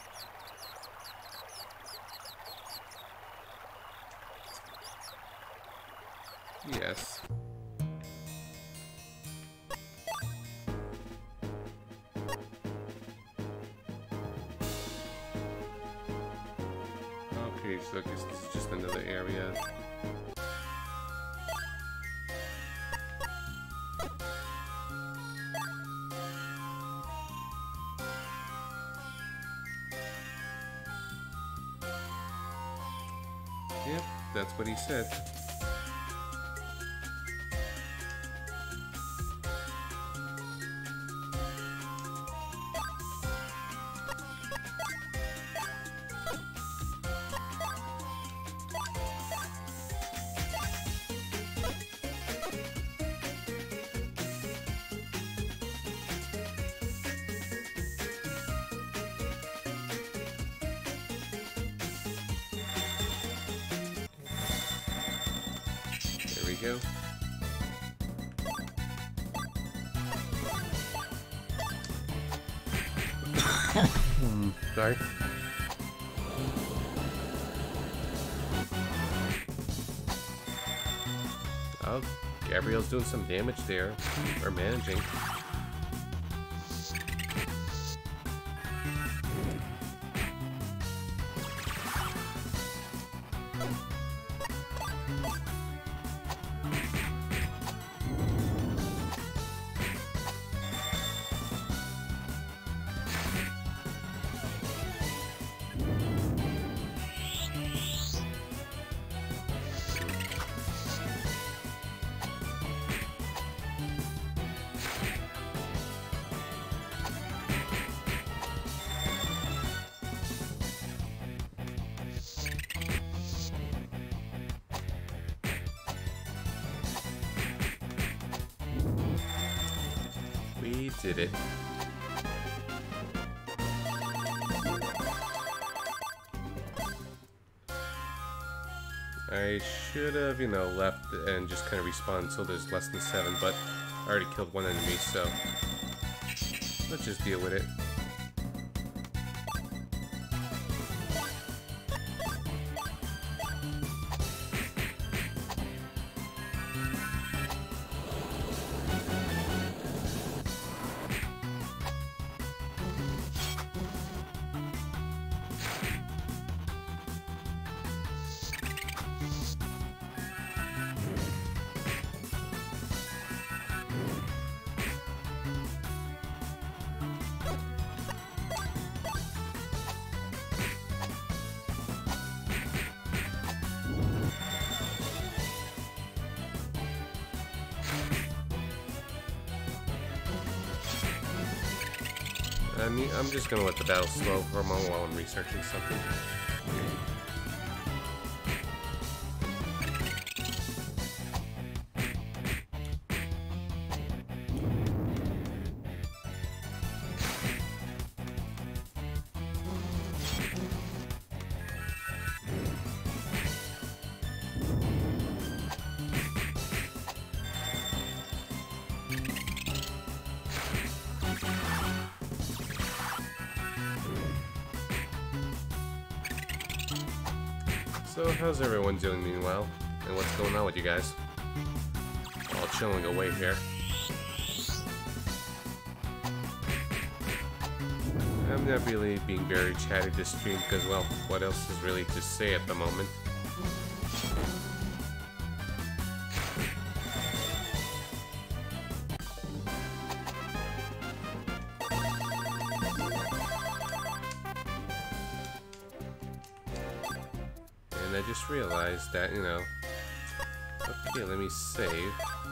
Yes. Okay, so I guess this is just another area. Yep, that's what he said. you go. Hmm, sorry. Oh, Gabrielle's doing some damage there. Or managing. We did it. I should have, you know, left and just kind of respawned until there's less than seven, but I already killed one enemy, so let's just deal with it. I mean, I'm just gonna let the battle slow for a moment while I'm researching something. So, how's everyone doing meanwhile? And what's going on with you guys? All chilling away here. I'm not really being very chatty this stream because, well, what else is really to say at the moment? And I just realized that, you know... Okay, let me save.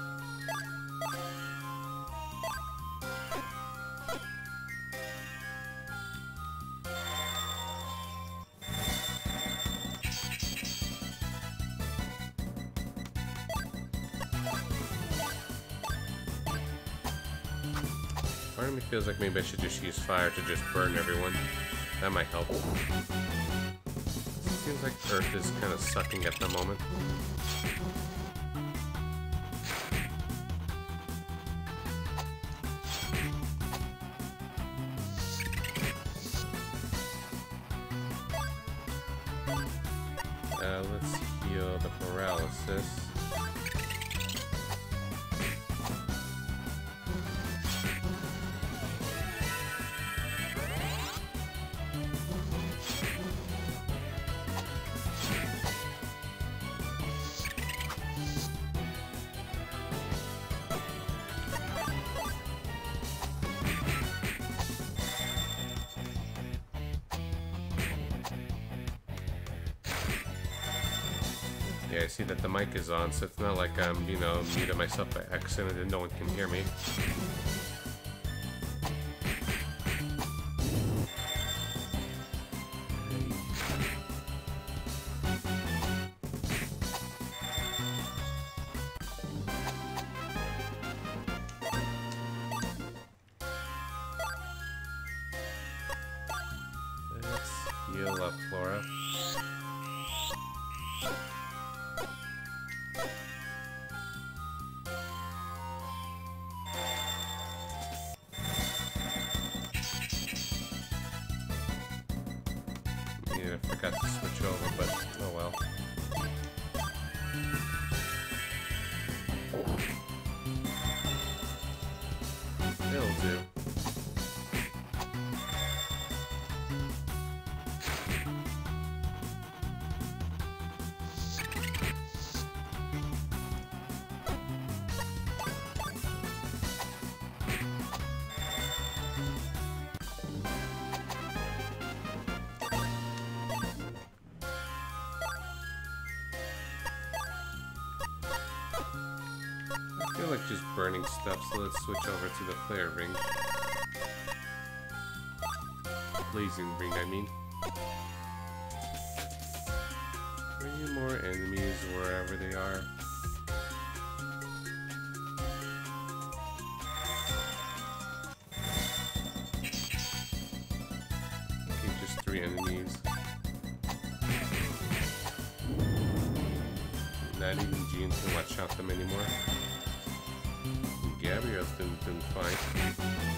Part of me feels like maybe I should just use fire to just burn everyone. That might help. Seems like Earth is kind of sucking at the moment. Uh, let's heal the paralysis. Yeah, I see that the mic is on, so it's not like I'm, you know, muted myself by accident and no one can hear me. Let's heal up Flora. Yeah, I forgot to switch over, but oh well. It'll do. I feel like just burning stuff, so let's switch over to the player ring. Blazing ring, I mean. Bring more enemies wherever they are. Okay, just three enemies. Not even Jean can watch out them anymore. Gabrielle's doing, doing fine.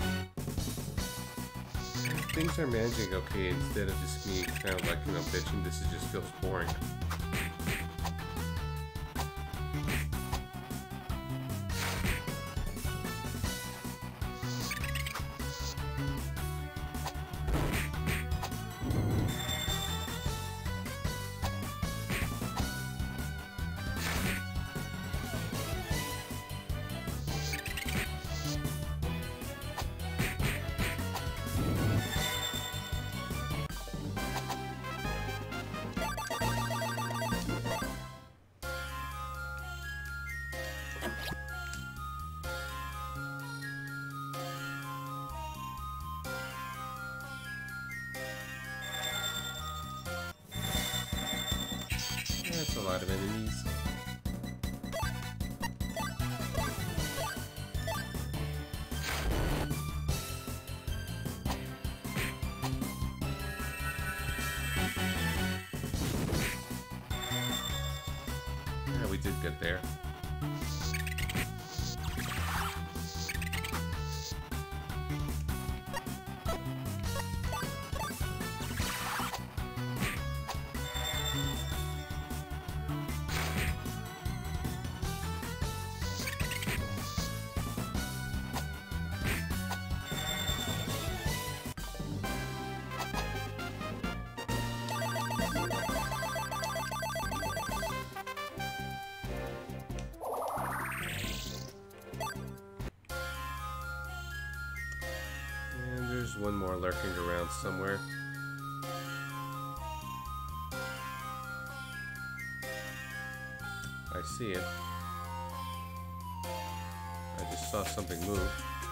Things are managing okay instead of just me kind of like, you know, bitching. This is just feels boring. That's a lot of enemies. Yeah, we did get there. One more lurking around somewhere. I see it. I just saw something move.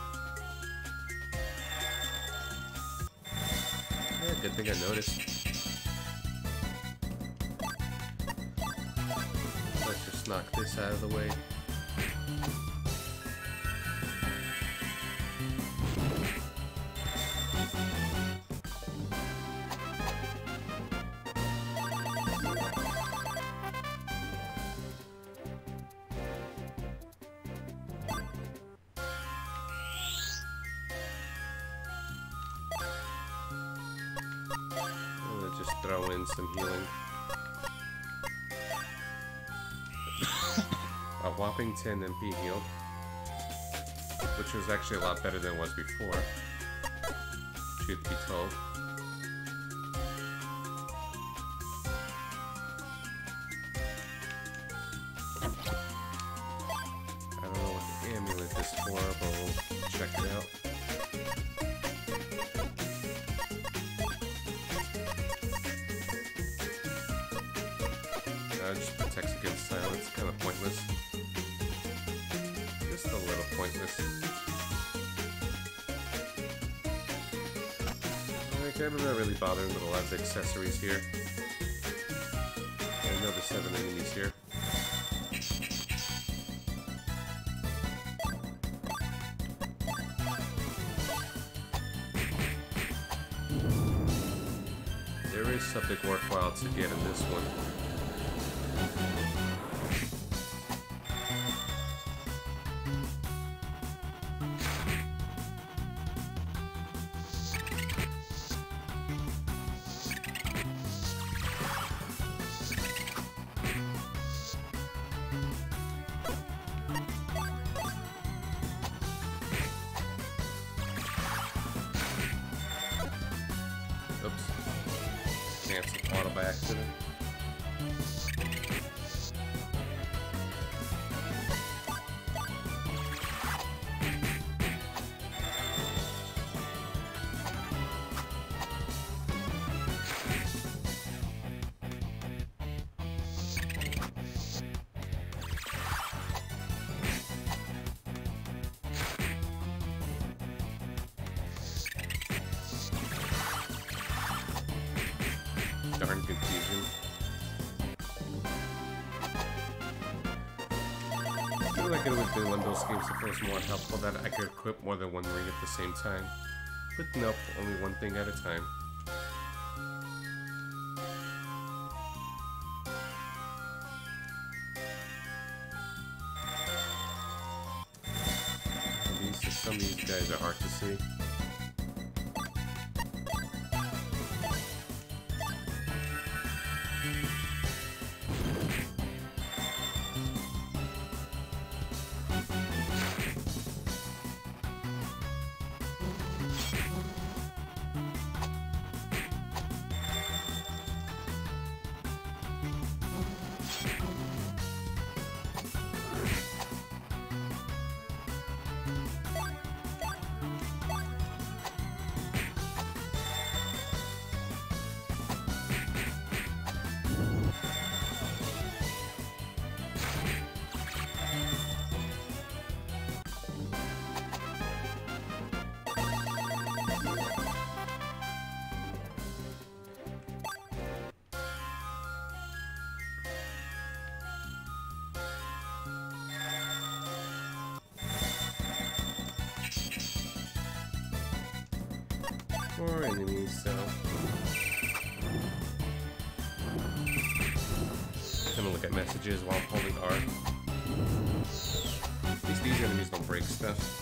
Yeah, good thing I noticed. Let's just knock this out of the way. Just throw in some healing. A whopping ten M P healed, which was actually a lot better than it was before, truth be told. I don't know what the amulet is for, but we'll check it out. Uh, just protects against silence, kind of pointless. Just a little pointless. Like, I'm not really bothering with a lot of accessories here. I know there's seven enemies here. There is something worthwhile to get in this one. by accident. Darn confusion. I feel like it would have been one of those games that was more helpful that I could equip more than one ring at the same time. But nope, only one thing at a time. And these, some of these guys are hard to see. More enemies, so I'm gonna look at messages while I'm holding R. At least these enemies don't break stuff.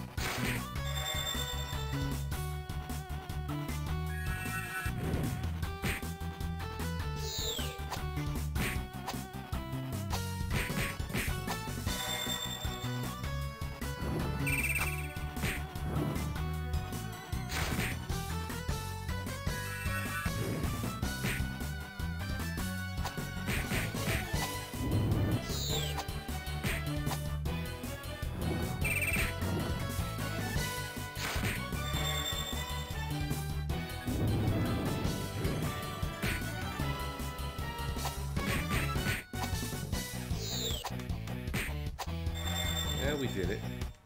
Yeah, we did it.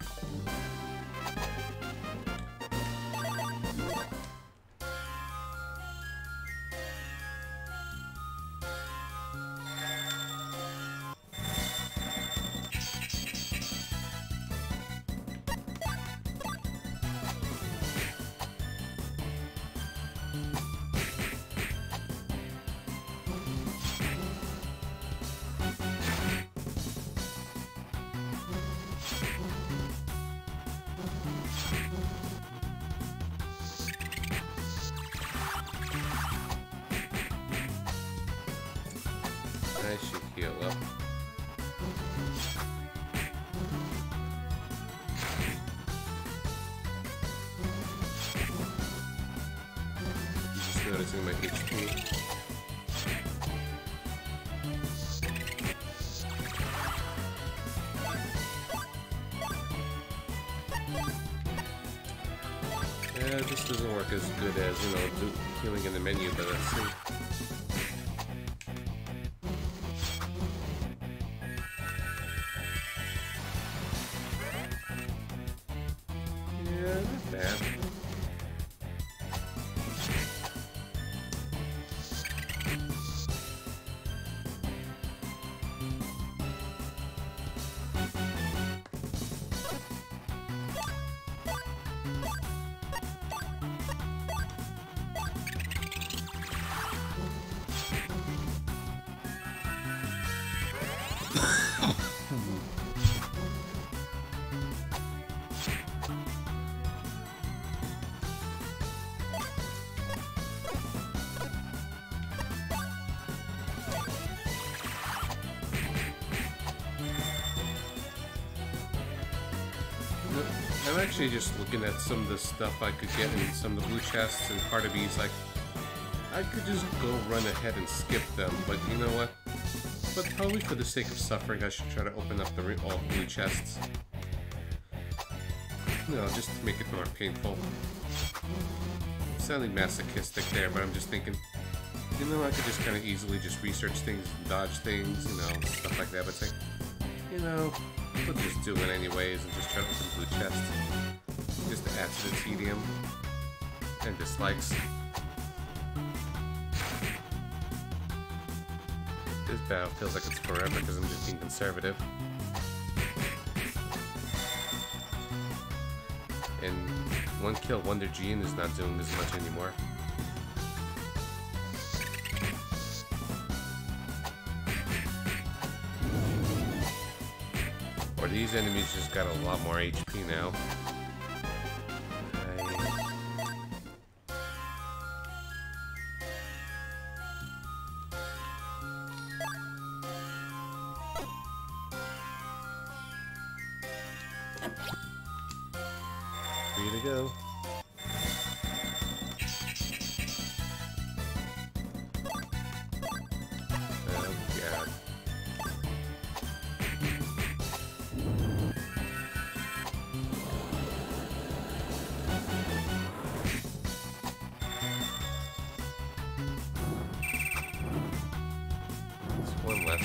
I should heal up. Just noticing my H P. Yeah, this doesn't work as good as, you know, healing in the menu, but let's see. I'm actually just looking at some of the stuff I could get in some of the blue chests, and part of me is like, I could just go run ahead and skip them, but you know what? But probably for the sake of suffering, I should try to open up the all blue chests. You know, just to make it more painful. I'm sounding masochistic there, but I'm just thinking, you know, I could just kind of easily just research things, dodge things, you know, stuff like that, but it's like, you know, we'll just do it anyways and just try to open blue chests. Just to add to the tedium and dislikes. This battle feels like it's forever because I'm just being conservative. And one kill Wonder Gene is not doing this much anymore. Or these enemies just got a lot more H P now. Free to go. Oh god. There's one less.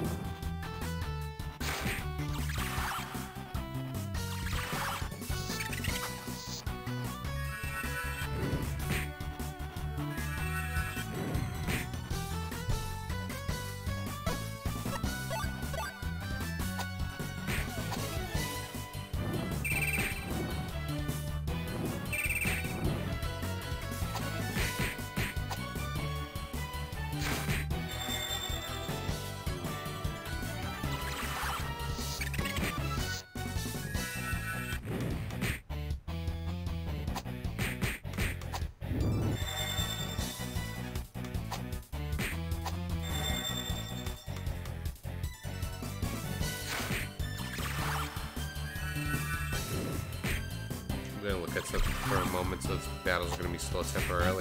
I'm gonna look at something for a moment, so this battle's gonna be slow temporarily.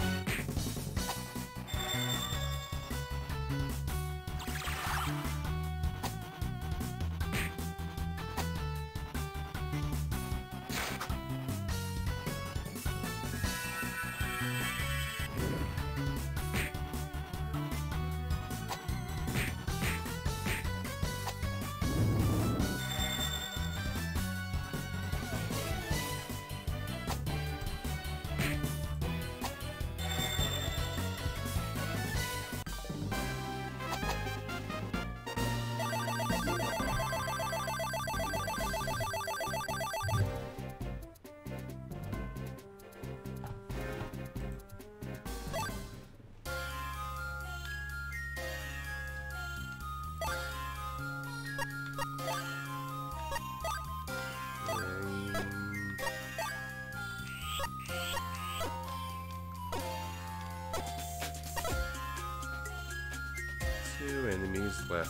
Two enemies left.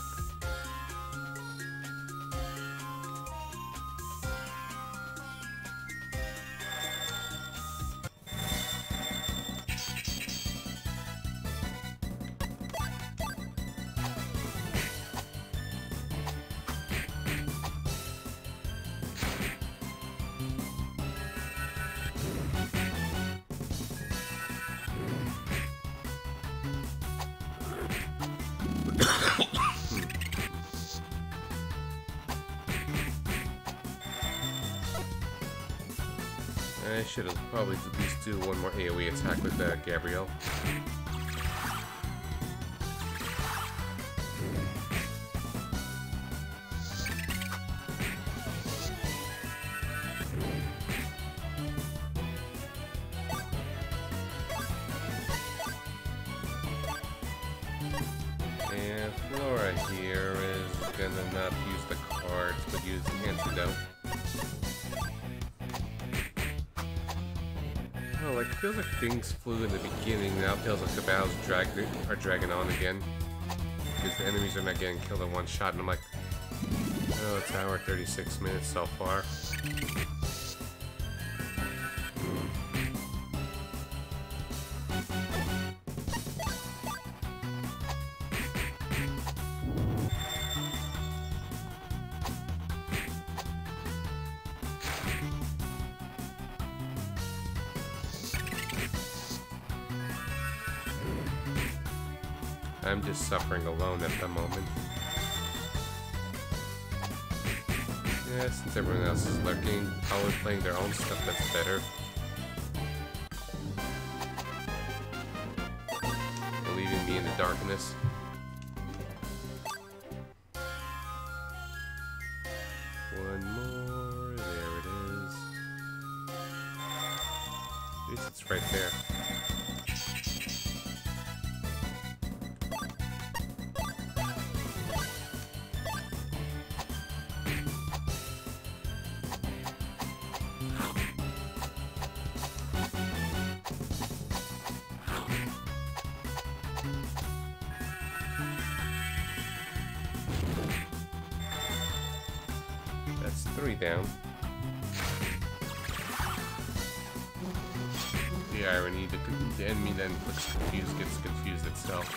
I should have probably at least do one more AoE attack with uh, Gabrielle. And Flora here is gonna not use the cards, but use the antidote. Oh, like, it feels like things flew in the beginning, now it feels like the battles drag are dragging on again. Because the enemies are not getting killed in one shot, and I'm like, oh, it's hour thirty-six minutes so far. I'm just suffering alone at the moment. Yeah, since everyone else is lurking, always playing their own stuff that's better. And leaving me in the darkness. One more, there it is. At least it's right there. That's three down. The irony, the, the enemy then looks confused, gets confused itself.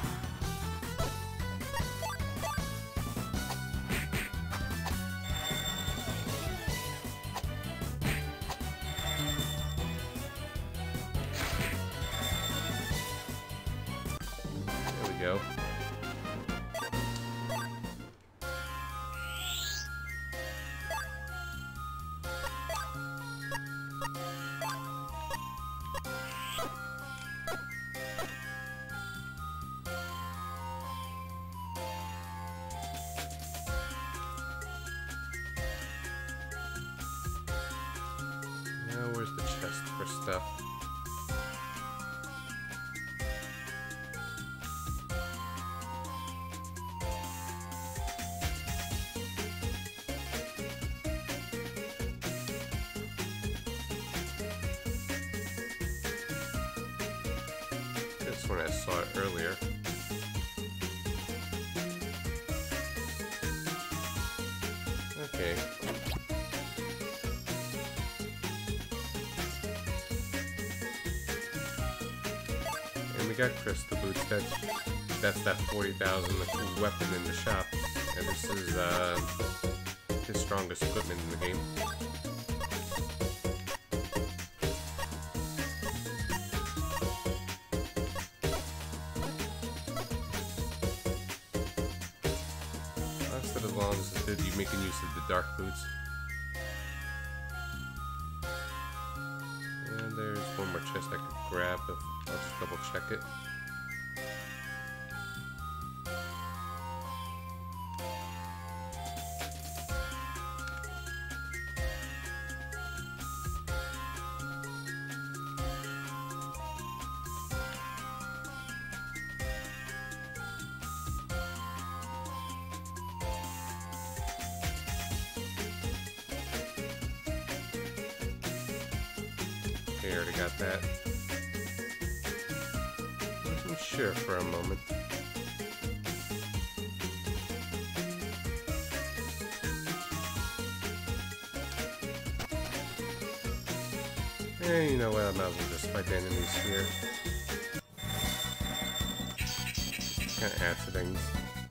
There we go. Now where's the chest for stuff? This one I saw it earlier. Okay. And we got crystal boots. That's that's that forty thousand weapon in the shop. And this is uh, his strongest equipment in the game. As long as you're making use of the dark boots. And there's one more chest I could grab. If I'll just double check it. Okay, I already got that. Wasn't sure for a moment. Eh, you know what, I might as well just fight the enemies here. Kind of add to things.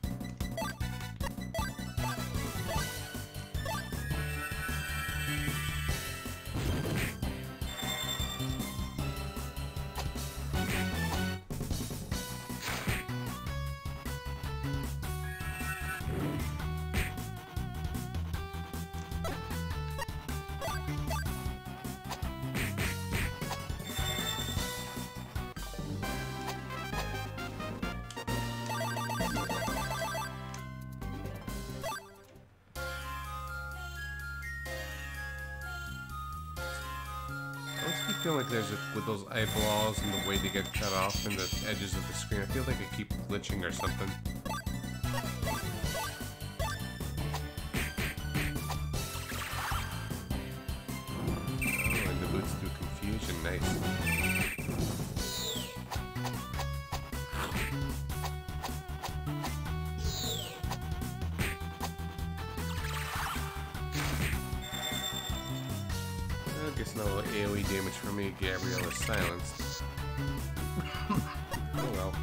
I feel like there's a, with those eyeballs and the way they get cut off and the edges of the screen, I feel like I keep glitching or something. Oh, and the boots do confusion, nice. I guess no AoE damage for me. Gabrielle is silenced. Oh well.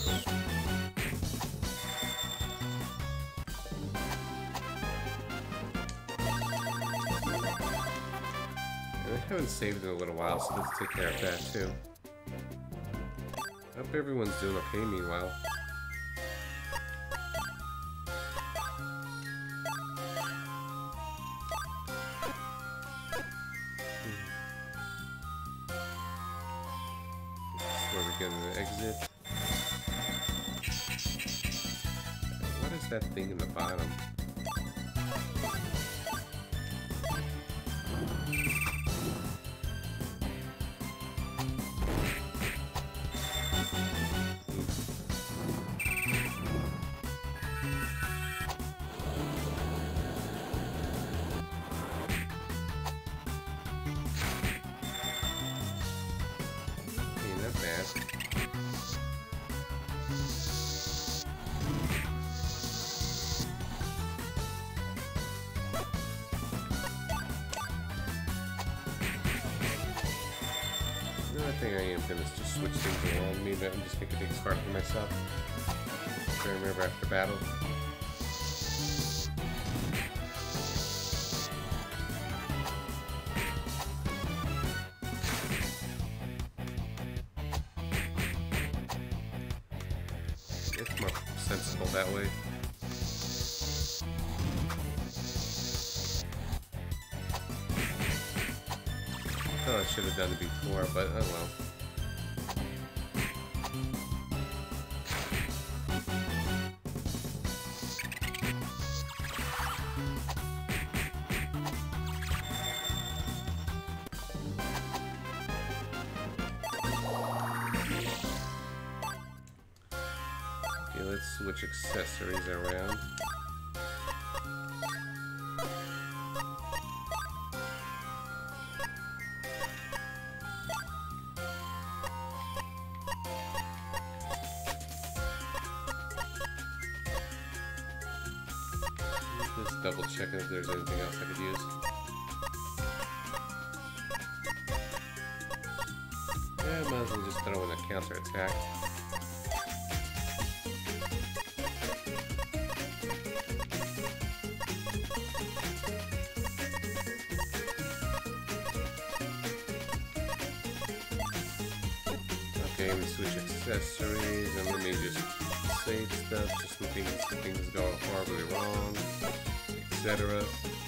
And I haven't saved in a little while, so let's take care of that too. I hope everyone's doing okay meanwhile. Exit. What is that thing in the bottom? Ain't that bad. I think I am gonna just switch things around. Maybe I'm just make a big scarf for myself. So I remember after battle. It's more sensible that way. Oh, I should have done it before, but oh well. Okay, let's switch accessories around. Just double checking if there's anything else I could use. Yeah, I might as well just throw in a counter attack. Okay, we switch accessories, and let me just save stuff just in case things go horribly wrong, et cetera.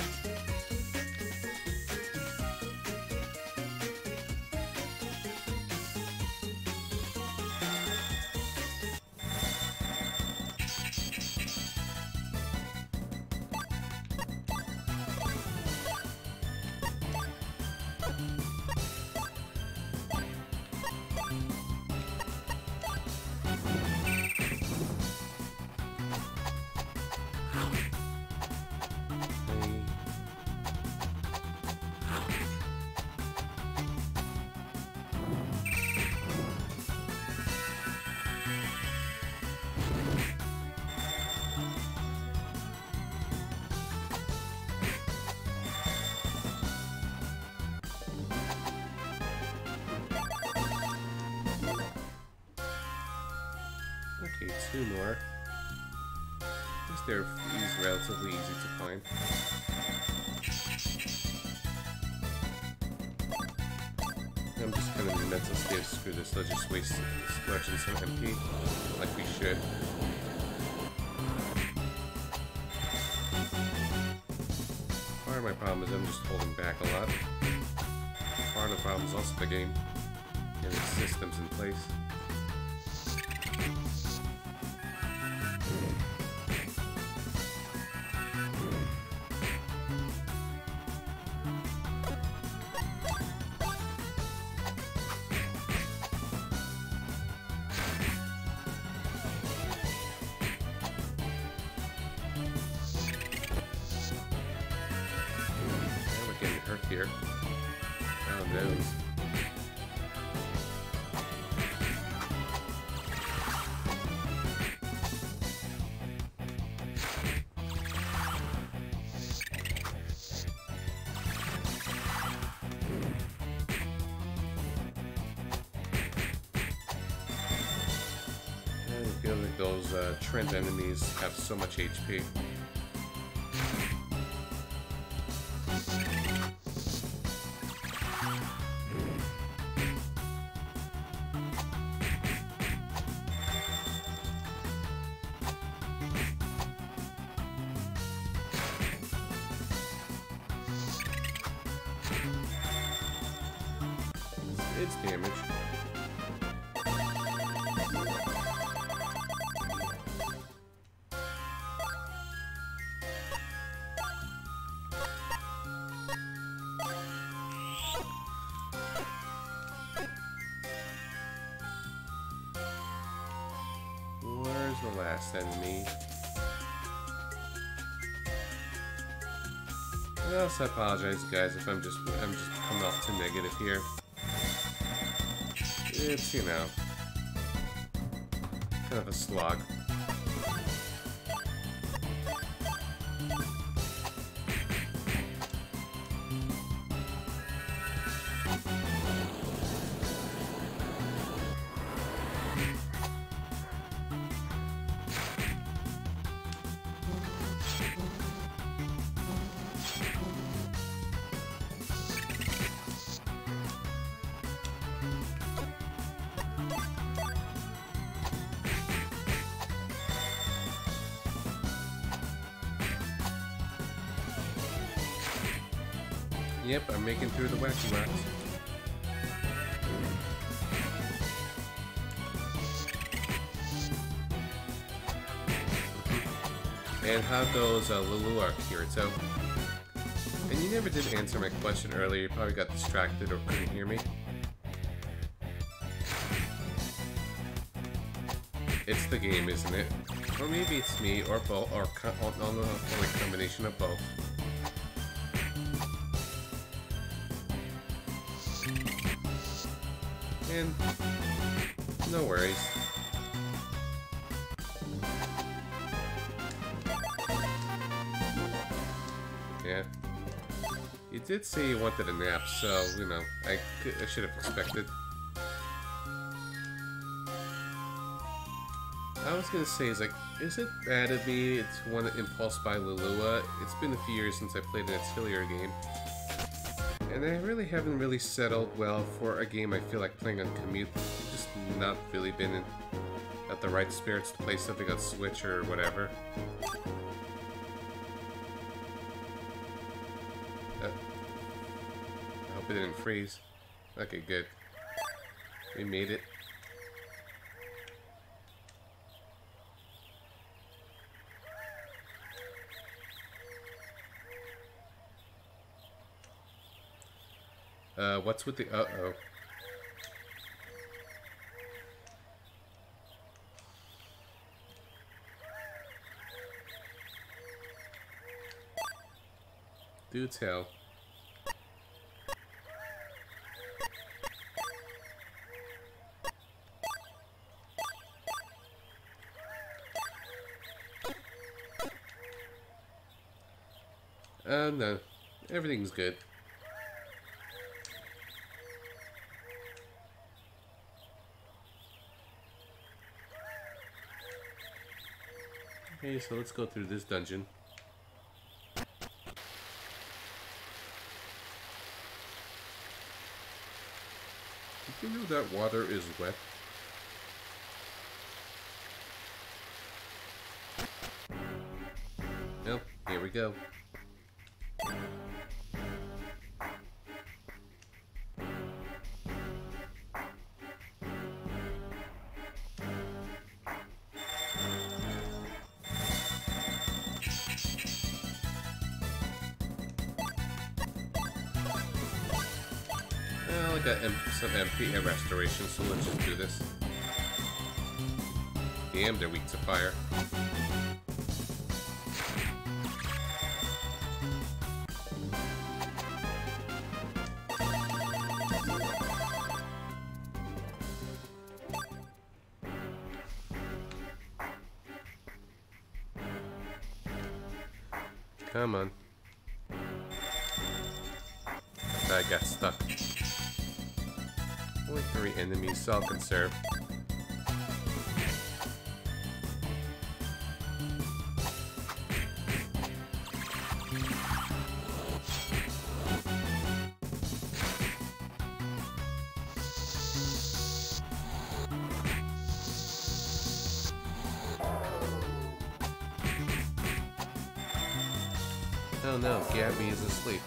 Okay, two more. At least they're easy, relatively easy to find. I'm just kind of in the mental state of screw this, let's just waste splurging some M P like we should. Part of my problem is I'm just holding back a lot. Part of the problem is also the game and its systems in place. Here. Oh, those. feel like those uh, Trent enemies have so much H P. It's damage. Where's the last enemy? I also apologize, guys, if I'm just I'm just coming off too negative here. It's, you know, kind of a slog. Yep, I'm making through the wacky rocks. And how goes uh, Lilua, Kirito? And you never did answer my question earlier. You probably got distracted or couldn't hear me. It's the game, isn't it? Or maybe it's me, or both, or co or, no, no, no, a combination of both. And no worries. Yeah. You did say you wanted a nap, so, you know, I, I should have expected. I was gonna say, is like, is it bad of me to want to Impulse by Lilua? It's been a few years since I played an Atelier game. And I really haven't really settled well for a game I feel like playing on commute. I've just not really been in, at the right spirits to play something on Switch or whatever. Uh, I hope it didn't freeze. Okay, good. We made it. Uh, what's with the uh-oh? Do tell. Uh, no. Everything's good. Okay, so let's go through this dungeon. Did you know that water is wet? Well, here we go. Well, I got some M P restoration, so let's just do this. Damn, they're weak to fire. Come on. I got stuck. Only three enemies, so I'll conserve. Oh no, Gabby is asleep.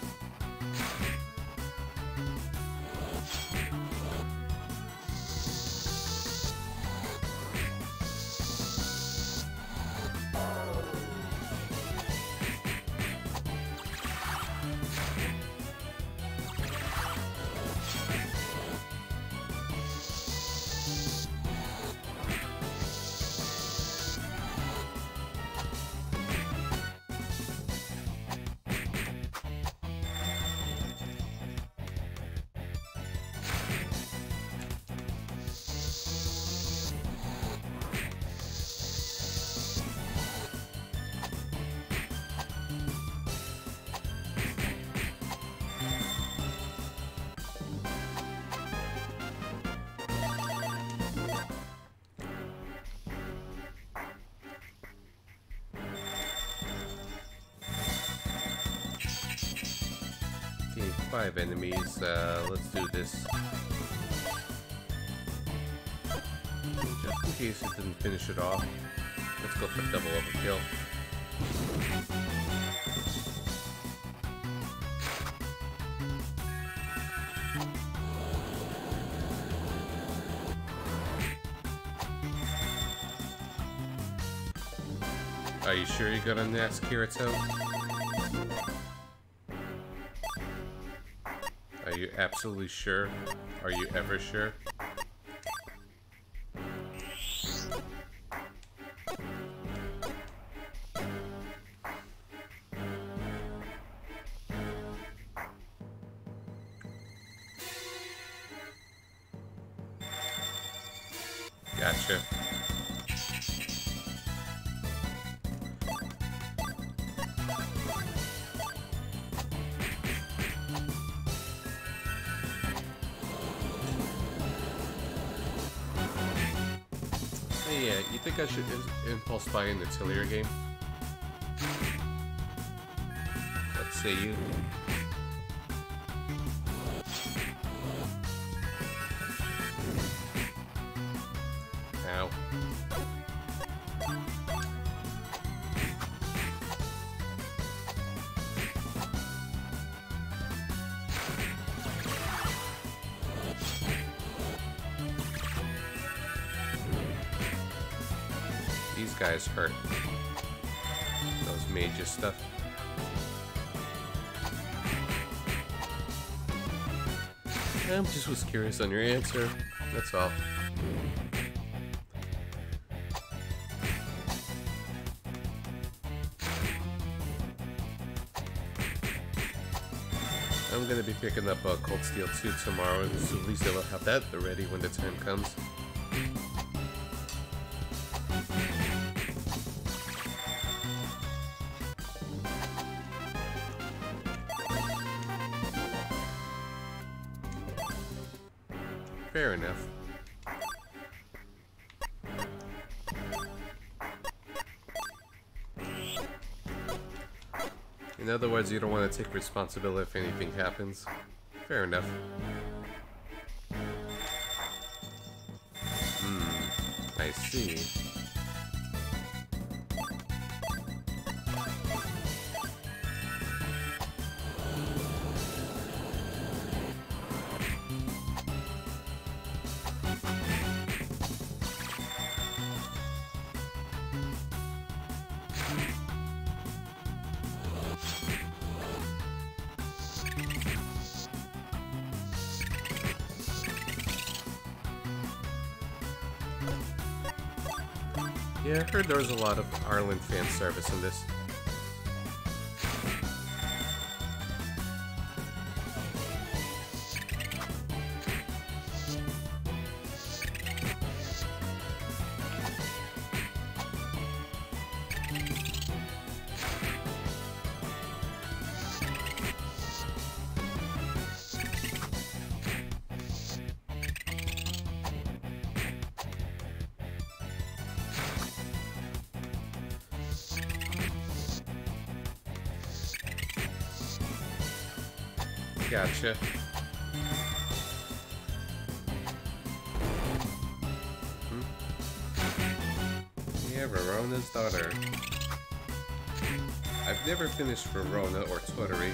Five enemies, uh, let's do this. Just in case it didn't finish it off, let's go for double overkill. Are you sure you're gonna ask Kirito? Are you absolutely sure? Are you ever sure? Gotcha. Hey, yeah, you think I should impulse buy in the Tillier game? Let's say you. Ow. These guys hurt. Those major stuff. I just was curious on your answer. That's all. I'm gonna be picking up uh, Cold Steel two tomorrow, so at least I will have that ready when the time comes. Fair enough. In other words, you don't want to take responsibility if anything happens. Fair enough. Hmm, I see. Yeah, I heard there was a lot of Arlen fan service in this. Gotcha. Hmm? Yeah, Verona's daughter. I I've never finished Verona or Tottori.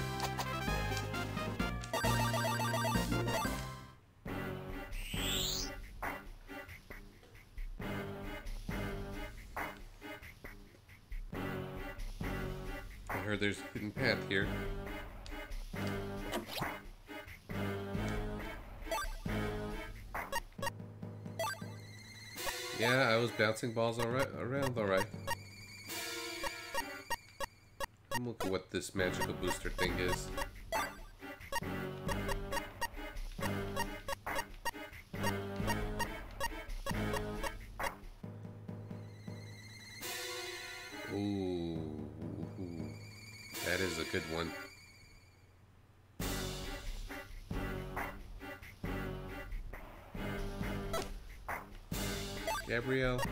I heard there's a hidden path here. Yeah, I was bouncing balls all right, around alright. Look at what this magical booster thing is. Ooh, that is a good one. Gabrielle.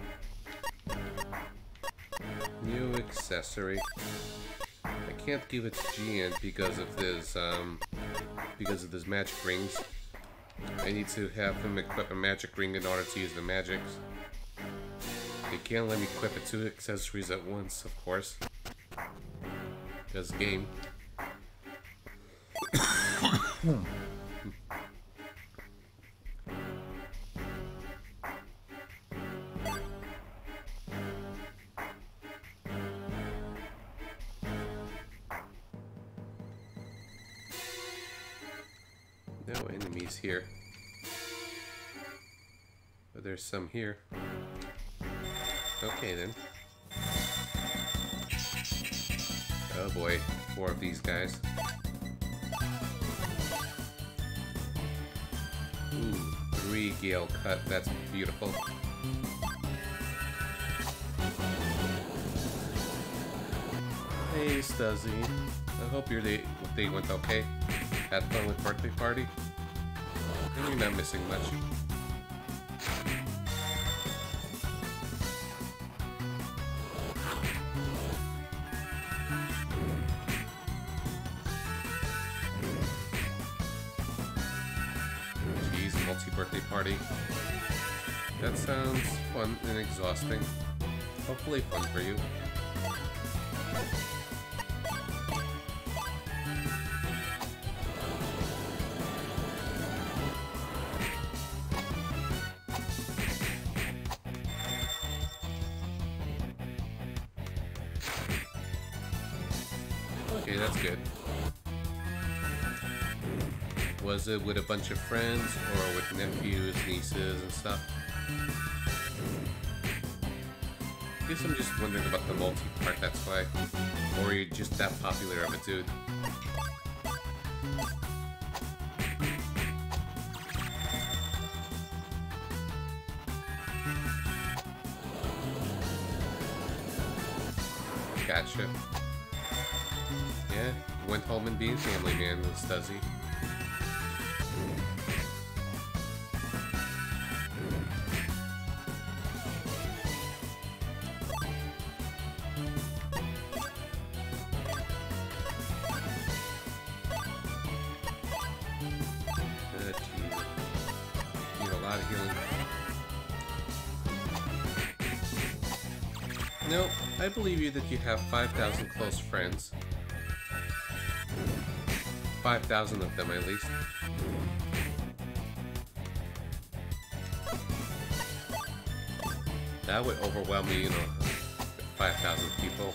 New accessory. I can't give it to Gian because of this, um, because of this magic rings. I need to have him equip a magic ring in order to use the magics. They can't let me equip it two accessories at once, of course. Because game. No enemies here. But there's some here. Okay then. Oh boy, four of these guys. Ooh, three Gale cut, that's beautiful. Hey Stuzzy, I hope your day, day went okay. Had fun with birthday party? And you're not missing much. Jeez, multi-birthday party. That sounds fun and exhausting. Hopefully fun for you. Okay, that's good. Was it with a bunch of friends, or with nephews, nieces, and stuff? I guess I'm just wondering about the multi-part, that's why. Or are you just that popular of a dude? Gotcha. Yeah, went home and being family man with Stuzzy. Uh, geez. Need a lot of healing. No, I believe you that you have five thousand close friends. five thousand of them, at least. That would overwhelm me, you know, five thousand people.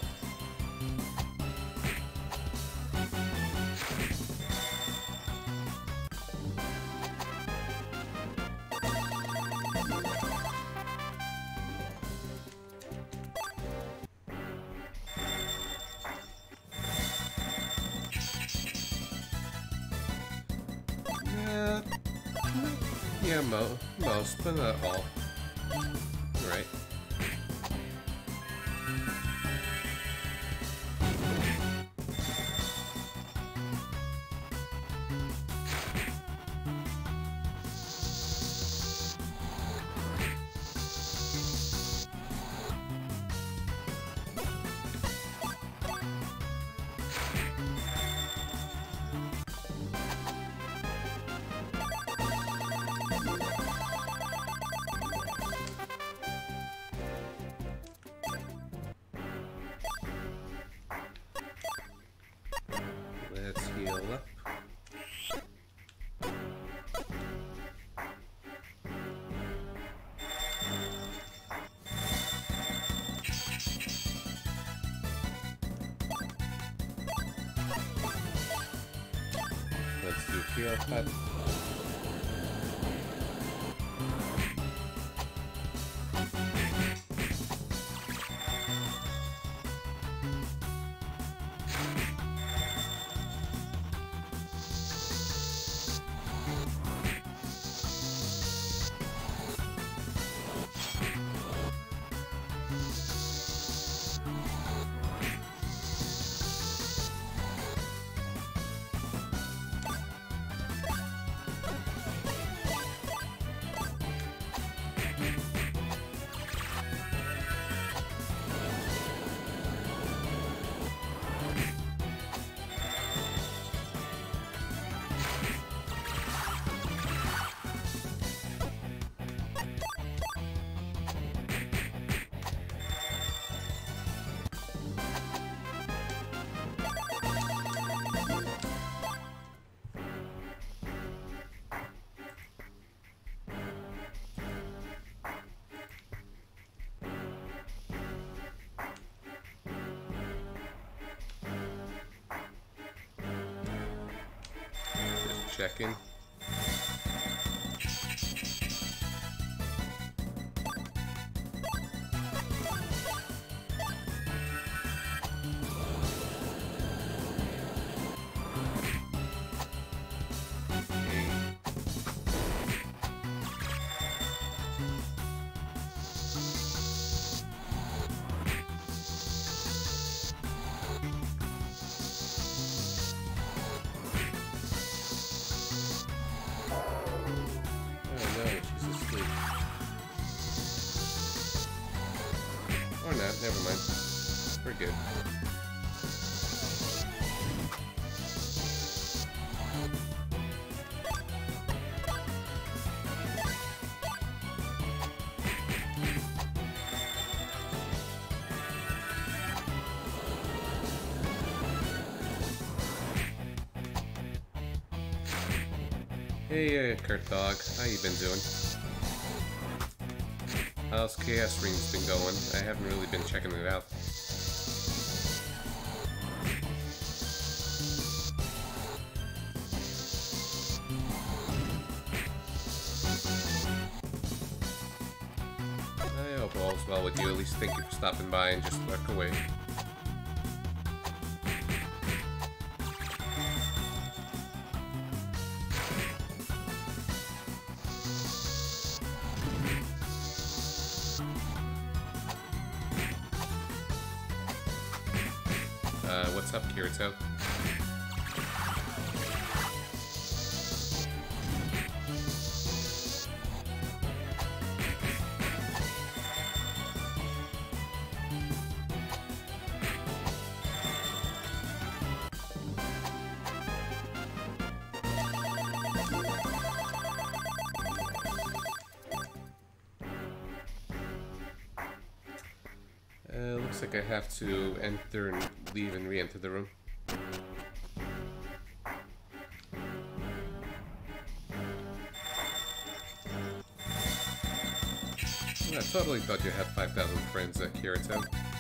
Yeah, yeah, mo most, but not all. Right. heal, but just checking. Or not, never mind. We're good. Hey, uh, Kurt Dog, how you been doing? How's Chaos Rings been going? I haven't really been checking it out. I hope all's well with you. At least thank you for stopping by and just lurk away. Uh, what's up, Kirito? Uh, looks like I have to enter and leave and re-enter the room. I totally thought you had five thousand friends at Kirito.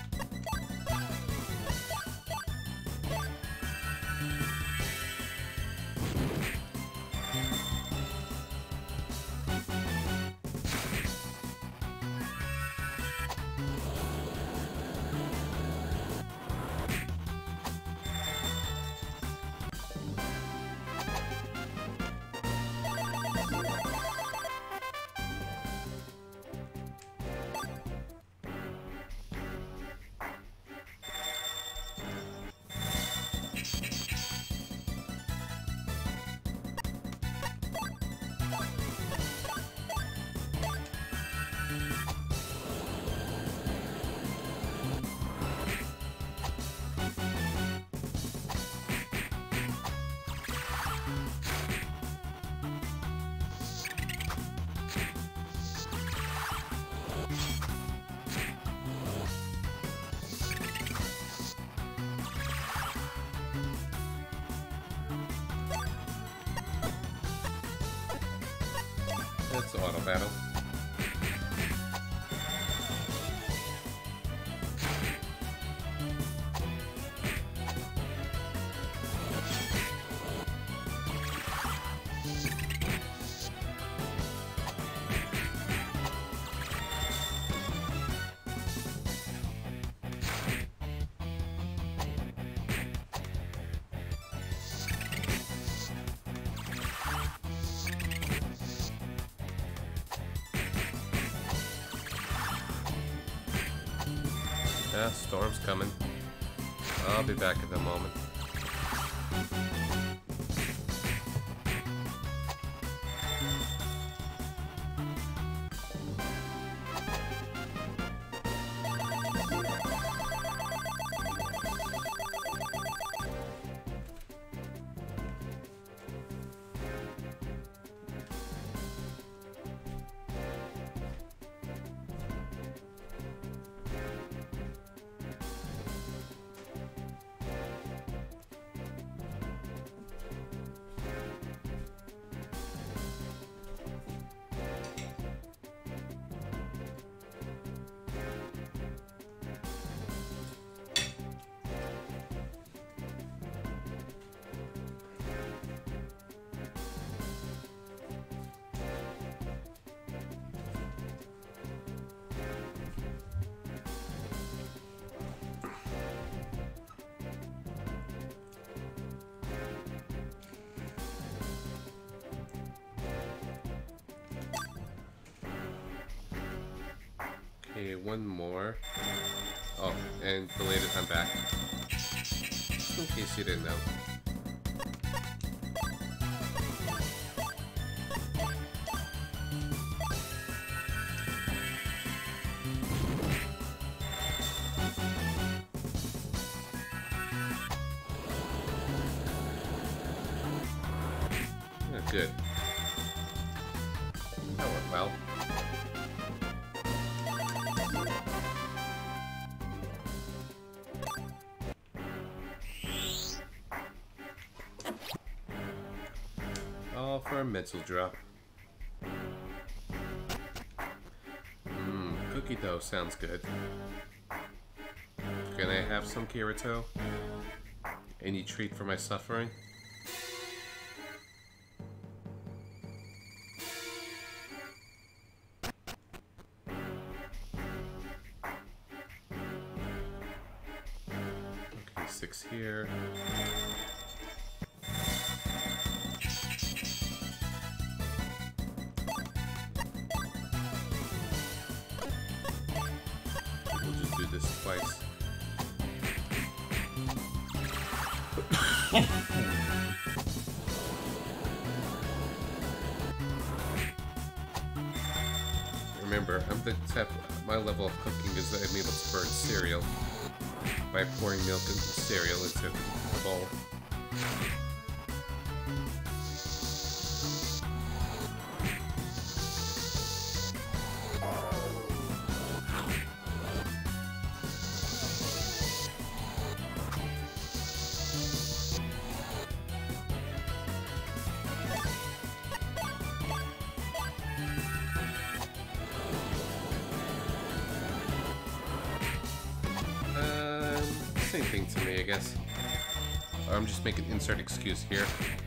That's auto battle. Ah, storm's coming. I'll be back in a moment. Okay, one more. Oh, and belated, I'm back. Just in case you didn't know. Oh, good. That went well. All for a mental drop. Mmm, cookie dough sounds good. Can I have some, Kirito? Any treat for my suffering? Okay, six here. This twice. Remember, I'm the type. My level of cooking is that I'm able to burn cereal by pouring milk and cereal into a bowl. Same thing to me, I guess. Or I'm just making insert excuse here.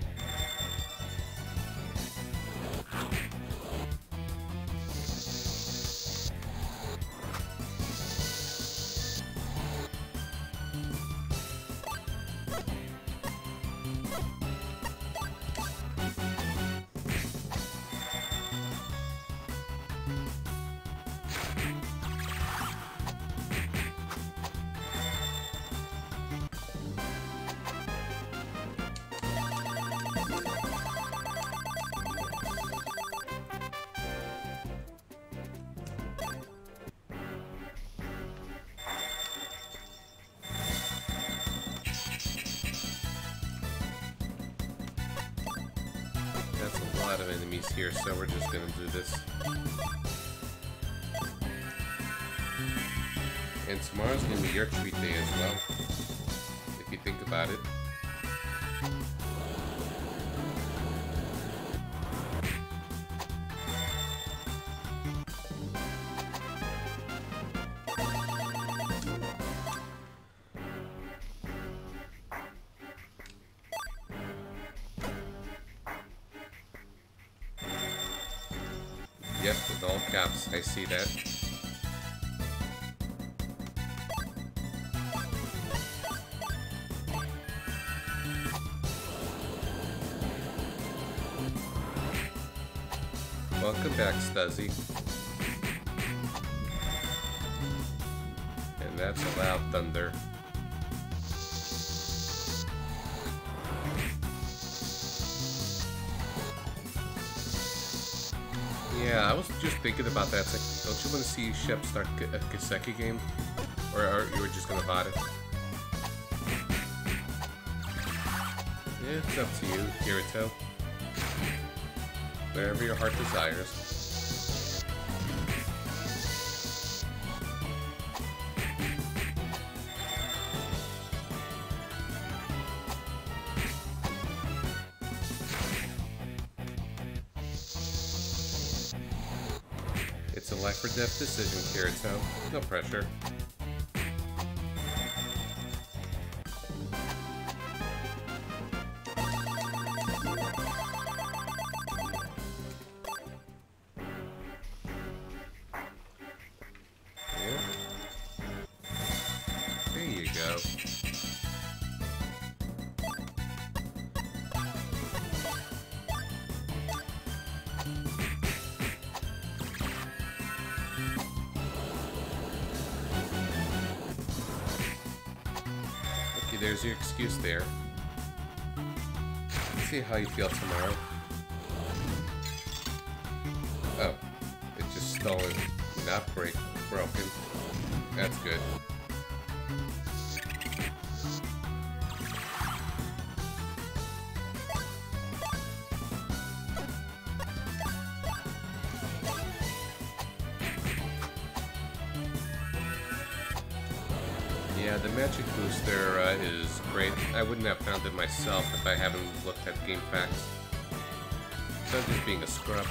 That's a lot of enemies here, so we're just gonna do this. And tomorrow's gonna be your treat day as well, if you think about it. Yep, with all caps, I see that. Welcome back, Stuzzy. And that's a loud thunder. Yeah, I was just thinking about that. It's like, don't you want to see Shep start a Kiseki game? Or, or you were just gonna bot it? Yeah, it's up to you, Kirito. Whatever your heart desires. It's a life or death decision, Kirito. No pressure. There's your excuse there. Let's see how you feel tomorrow. Oh, it's just stolen, not break, broken. That's good. Yeah, the magic booster uh, is great. I wouldn't have found it myself if I haven't looked at game facts. So I'm just being a scrub.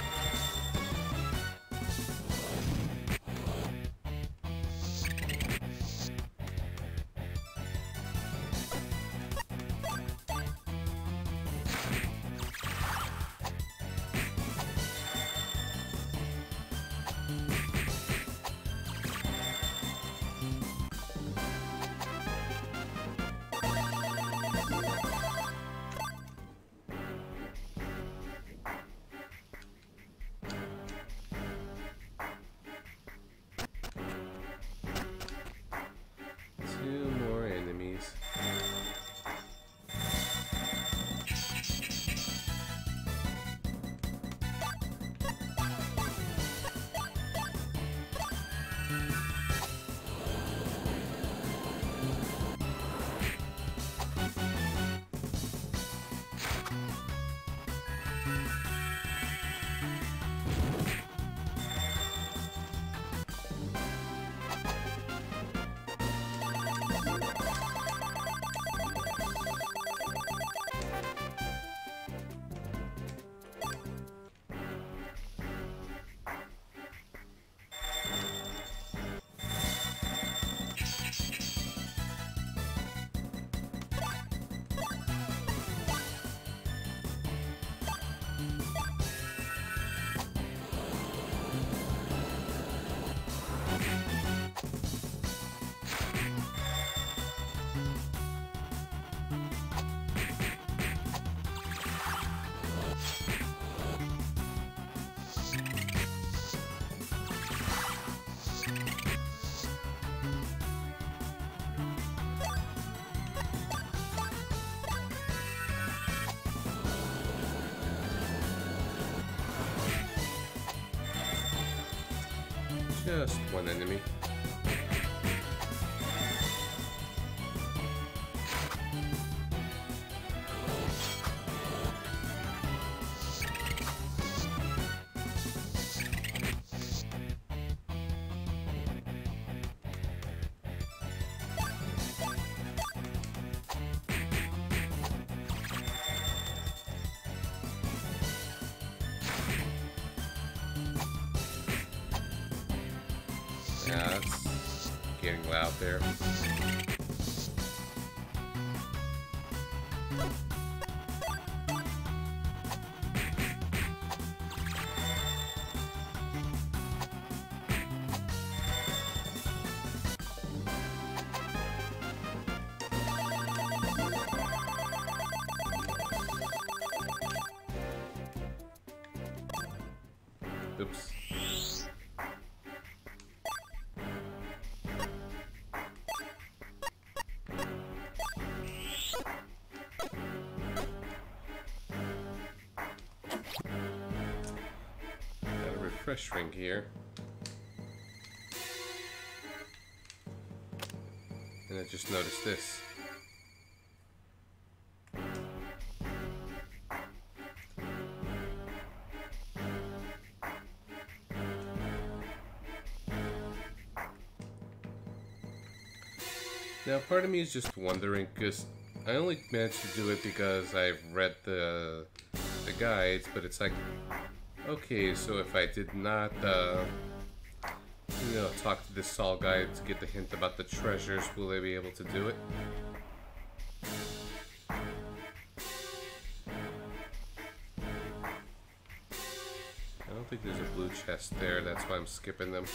Two more enemies. Just one enemy. Yeah, it's getting loud there. Oops. refresh ring here. And I just noticed this. Now, part of me is just wondering, because I only managed to do it because I've read the the guides, but it's like, okay, so if I did not, uh, you know, talk to this Saul guy to get the hint about the treasures, will I be able to do it? I don't think there's a blue chest there, that's why I'm skipping them.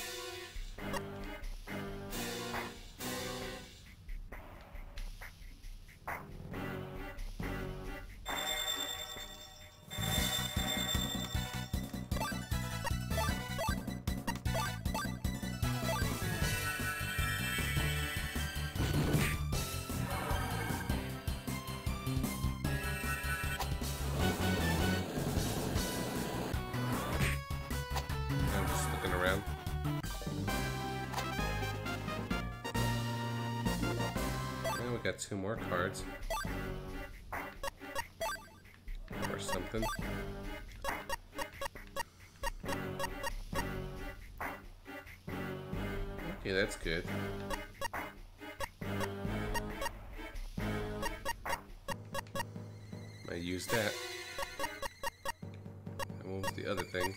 Got two more cards. Or something. Okay, that's good. I use that. And what was the other thing?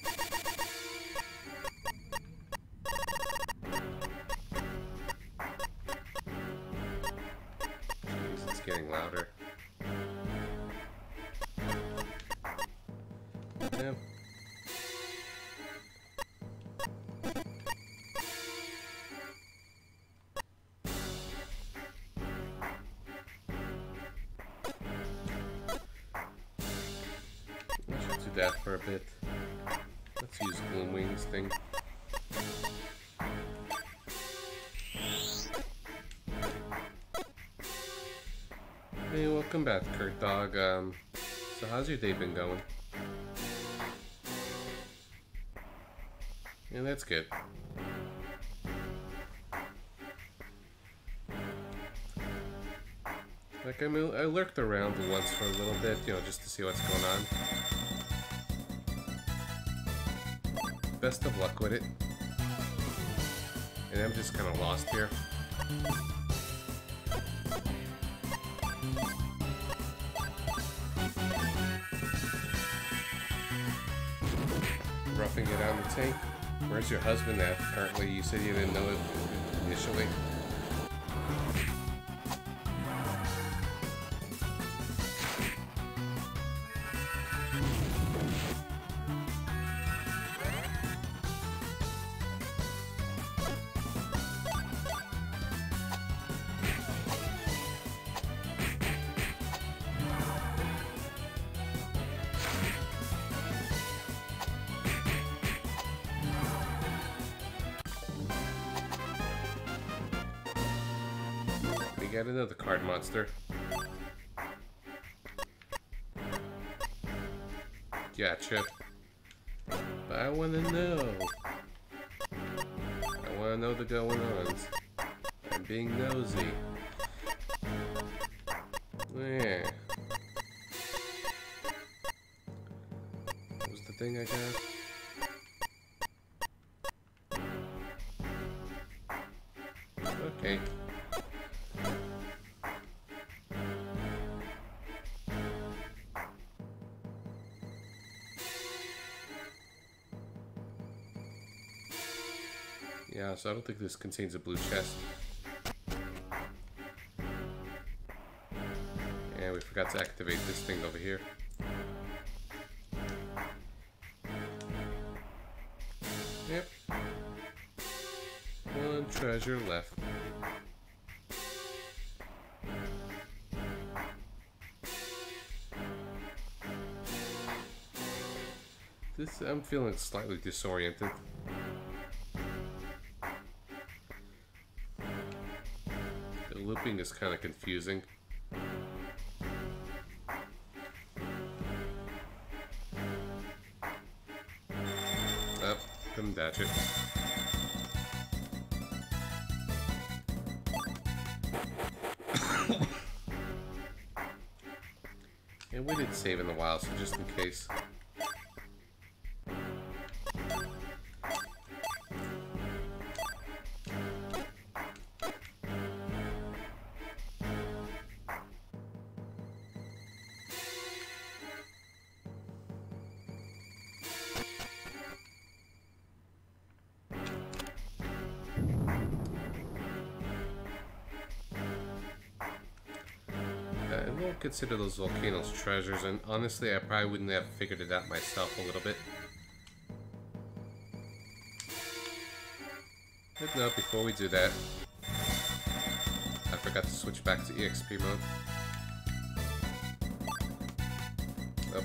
Getting louder. Yep. I should do that for a bit. Let's use Gloomwing's thing. Hey, welcome back, Kurt Dog. Um, so how's your day been going? Yeah, that's good. Like, I mean, I lurked around once for a little bit, you know, just to see what's going on. Best of luck with it. And I'm just kind of lost here. Roughing it on the tank. Where's your husband at? Apparently you said you didn't know it initially. Got another card monster. Gotcha. But I wanna know. I wanna know the going-ons. I'm being nosy. Yeah. What was the thing I got? Okay. Yeah, so I don't think this contains a blue chest. And we forgot to activate this thing over here. Yep. One treasure left. This, I'm feeling slightly disoriented. The looping is kind of confusing. Oh, dodge it. And we did save in the wild, so just in case. And we'll consider those volcanoes treasures, and honestly I probably wouldn't have figured it out myself a little bit. But no, before we do that, I forgot to switch back to E X P mode. Oh.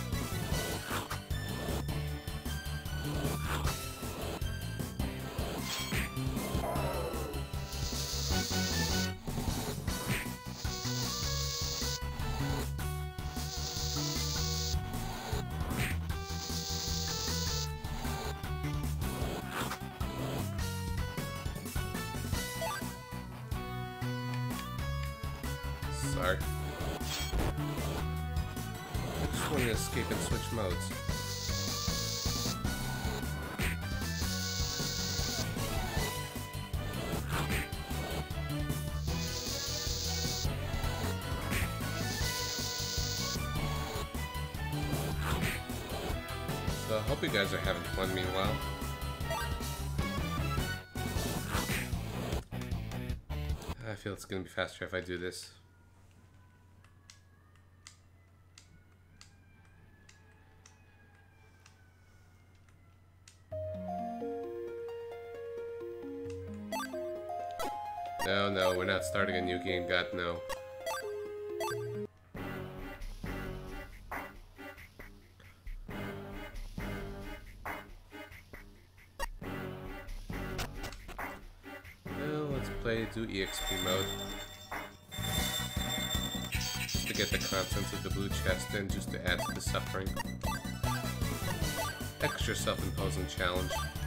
Sorry. I just want to escape and switch modes. So I hope you guys are having fun meanwhile. I feel it's going to be faster if I do this. No, no, we're not starting a new game, God, no. Well, let's play, do E X P mode. Just to get the contents of the blue chest and just to add to the suffering. Extra self-imposing challenge.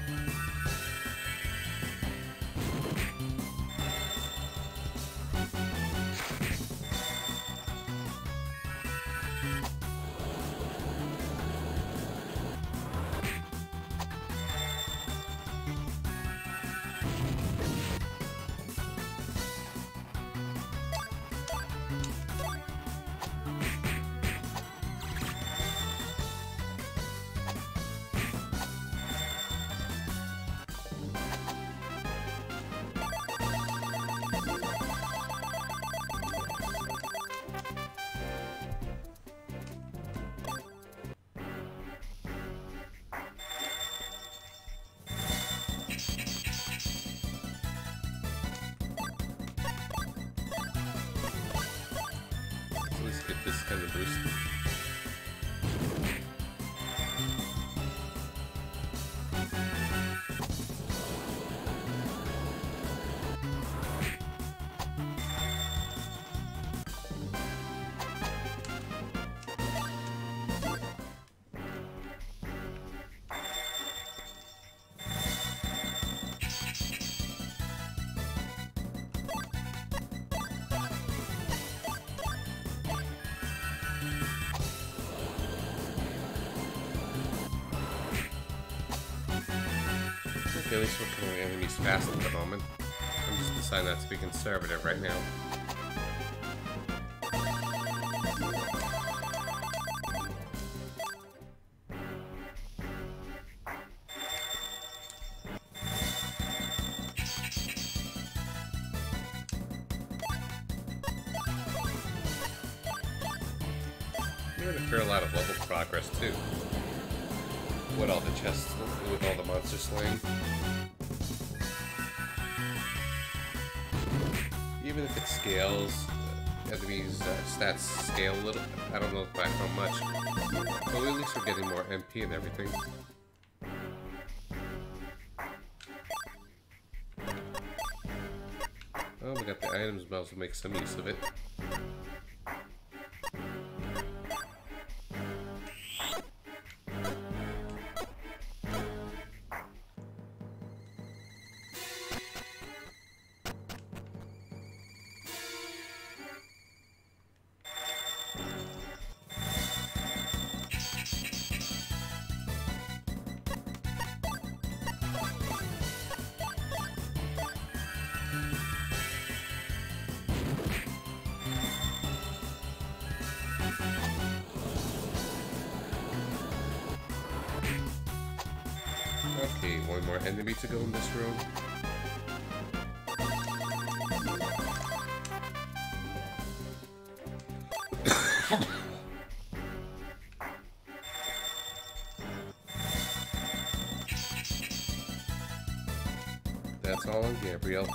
Get this kind of boost. Okay, at least we're killing enemies fast at the moment. I'm just deciding not to be conservative right now. We're gonna fair a lot of level progress too. With all the chests, with all the monsters slain. Even if it scales, uh, enemies' uh, stats scale a little. I don't know by how much. But at least we're getting more M P and everything. Oh, we got the items, but also make some use of it. Okay, one more enemy to go in this room. That's all on Gabriel.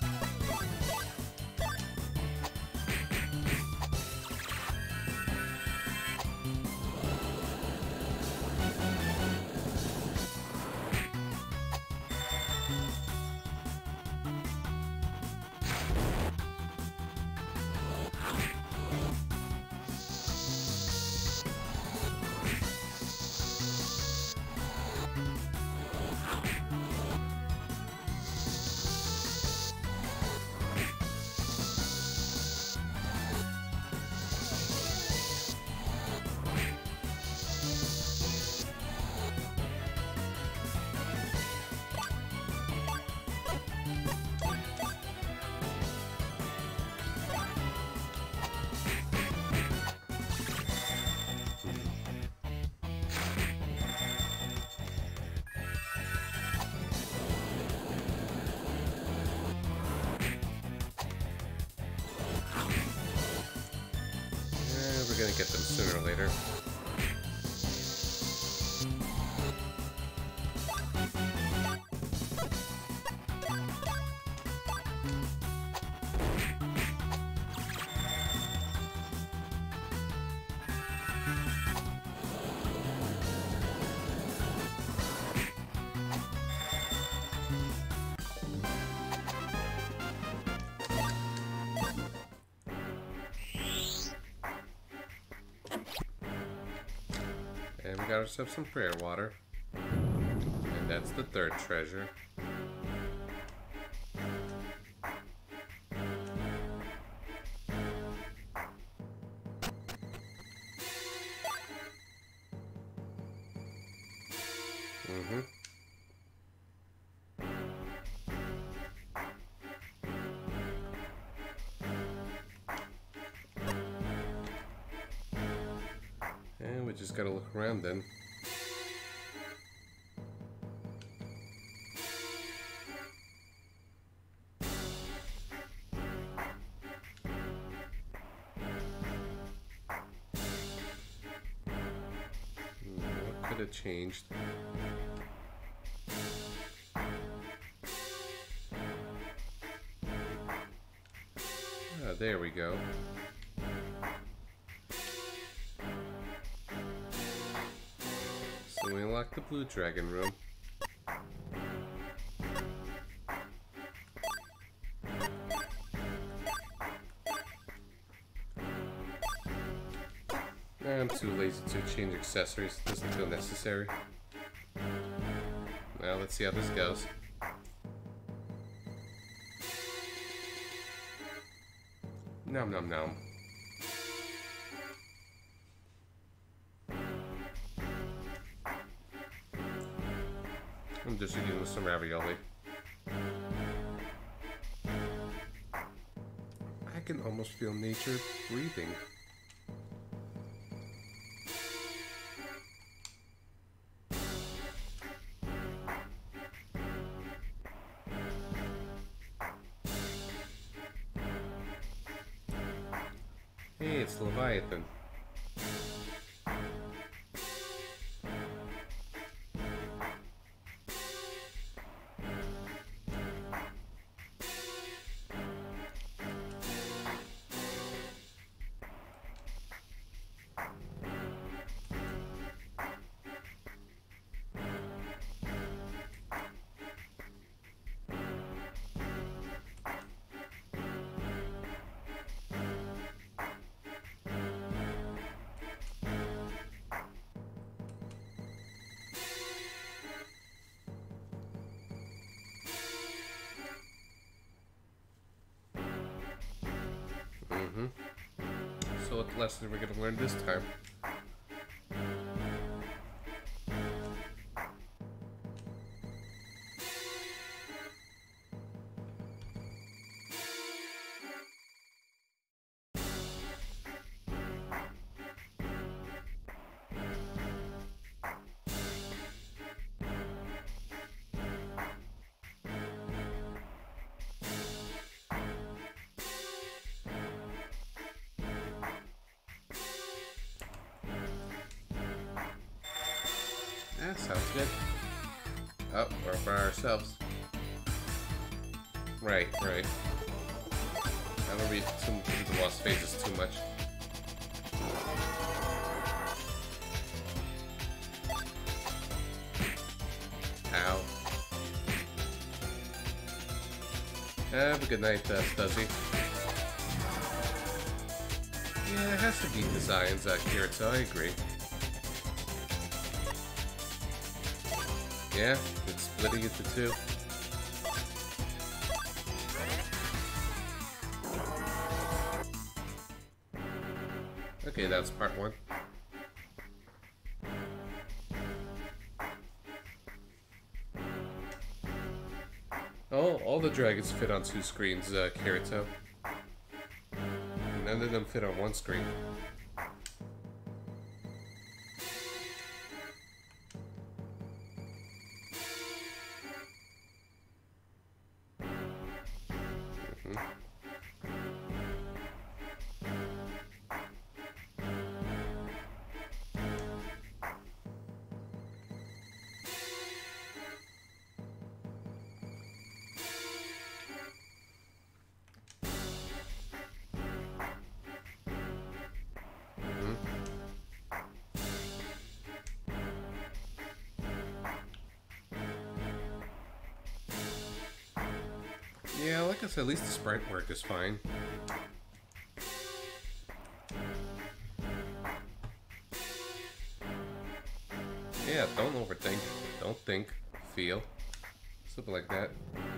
We're gonna get them sooner or later. And we got ourselves some prayer water. And that's the third treasure. Mm-hmm. And we just gotta look around then. What could have changed? Ah, there we go. So we unlock the blue dragon room. I'm too lazy to change accessories. Doesn't feel necessary. Now let's see how this goes. Nom nom nom. I'm just eating with some ravioli. I can almost feel nature breathing. Hey, it's Leviathan. Mm-hmm. So what lesson are we going to learn this time? Yeah, sounds good. Oh, we're by ourselves. Right, right. I don't read too into the lost phases too much. Ow. Have a good night, uh, Stuzzy. Yeah, it has to be designs, uh, Kirito, I agree. Yeah, it's splitting into two. Okay, that's part one. Oh, all the dragons fit on two screens, uh, Kirito. None of them fit on one screen. Yeah, like I said, at least the sprite work is fine. Yeah, don't overthink. Don't think. Feel. Something like that.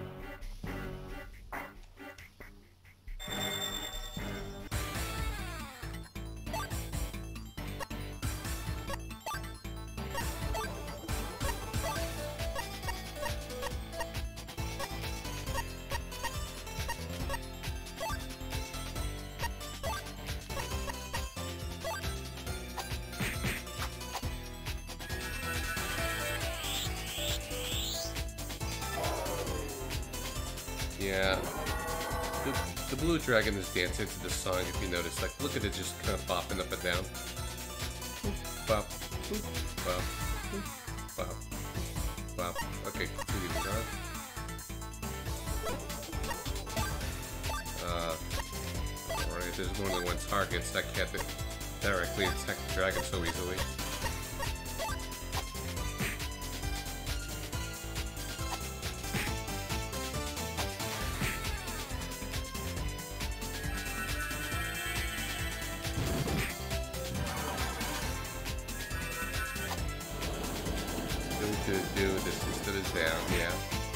Yeah. The, the blue dragon is dancing to the song, if you notice. Like, look at it just kind of bopping up and down. Bop, boop, bop, boop, bop, bop. Okay, continue to go. Uh, alright, if there's more than one target, so I can't directly attack the dragon so easily. Do, do, this instead is down, yeah.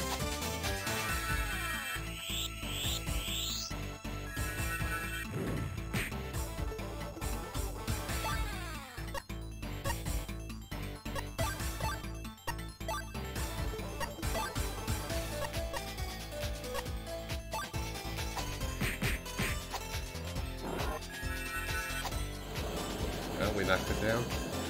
Well, we knocked it down.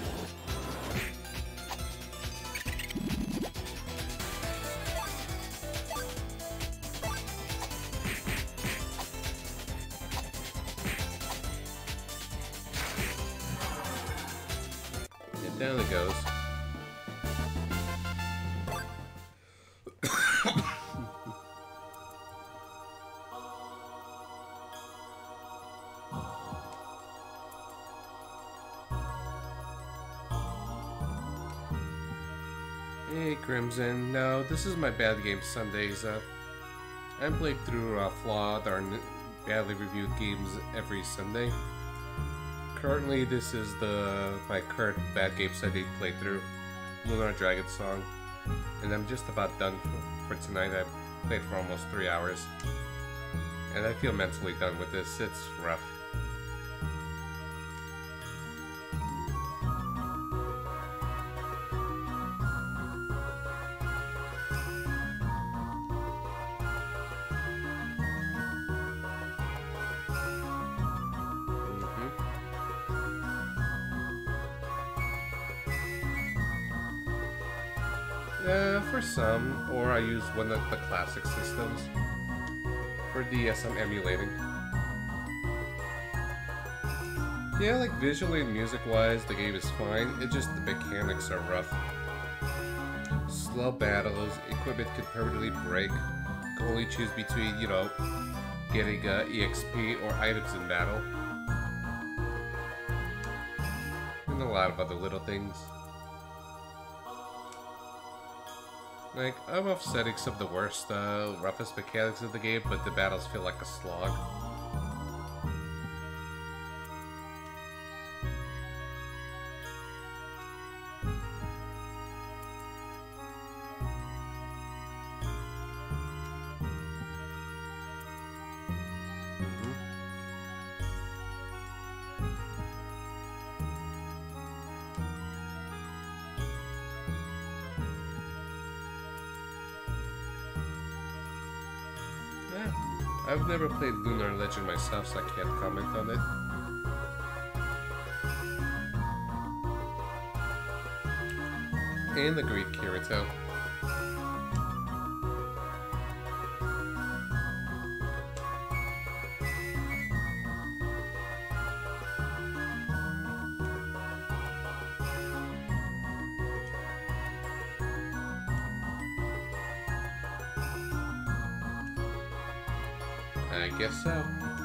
Down it goes. Hey Crimson, no, this is my Bad Game Sundays. Uh, I played through uh, flawed or badly reviewed games every Sunday. Currently, this is the my current Bad Game Sunday playthrough, Lunar Dragon Song, and I'm just about done for, for tonight. I played for almost three hours, and I feel mentally done with this. It's rough. Uh, for some, or I use one of the classic systems. For D S, I'm emulating. Yeah, like visually and music-wise, the game is fine. It's just the mechanics are rough. slow battles, equipment can permanently break. You can only choose between, you know, getting uh, E X P or items in battle. And a lot of other little things. Like, I'm offsetting some of the worst, uh, roughest mechanics of the game, but the battles feel like a slog. I've never played Lunar Legend myself, so I can't comment on it. And the Greek Kirito. I guess so.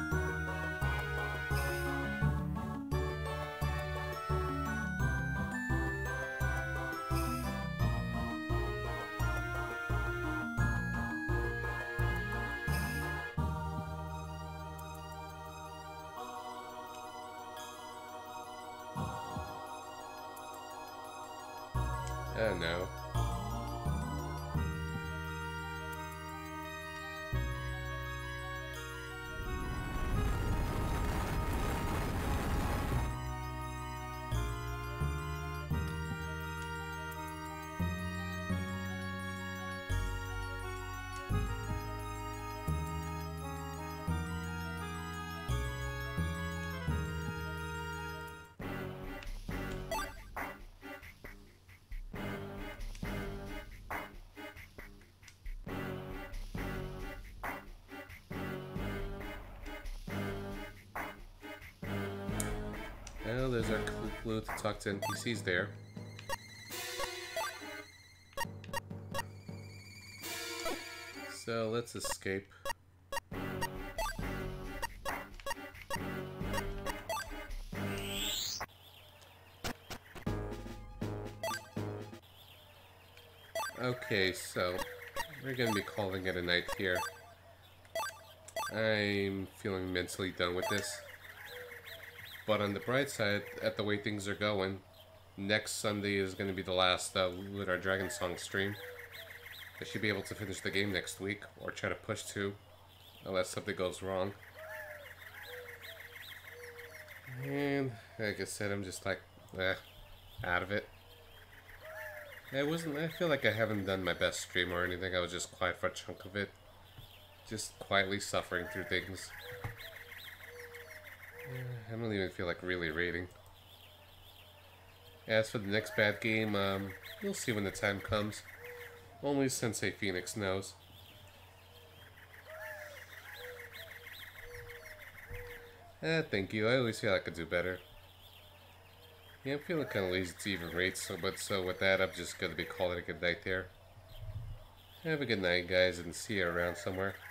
Oh no. Well, there's our clue to talk to N P Cs there. So let's escape. Okay, so we're gonna be calling it a night here. I'm feeling mentally done with this. But on the bright side, at the way things are going, next Sunday is going to be the last uh, Lunar Dragon Song stream. I should be able to finish the game next week, or try to push to, unless something goes wrong. And, like I said, I'm just like, eh, out of it. I wasn't, I feel like I haven't done my best stream or anything. I was just quiet for a chunk of it. Just quietly suffering through things. I don't even feel like really rating. As for the next bad game, um, we'll see when the time comes. Only Sensei Phoenix knows. Eh, thank you. I always feel I could do better. Yeah, I'm feeling kind of lazy to even rate, so, but so with that, I'm just gonna be calling it a good night there. Have a good night, guys, and see you around somewhere.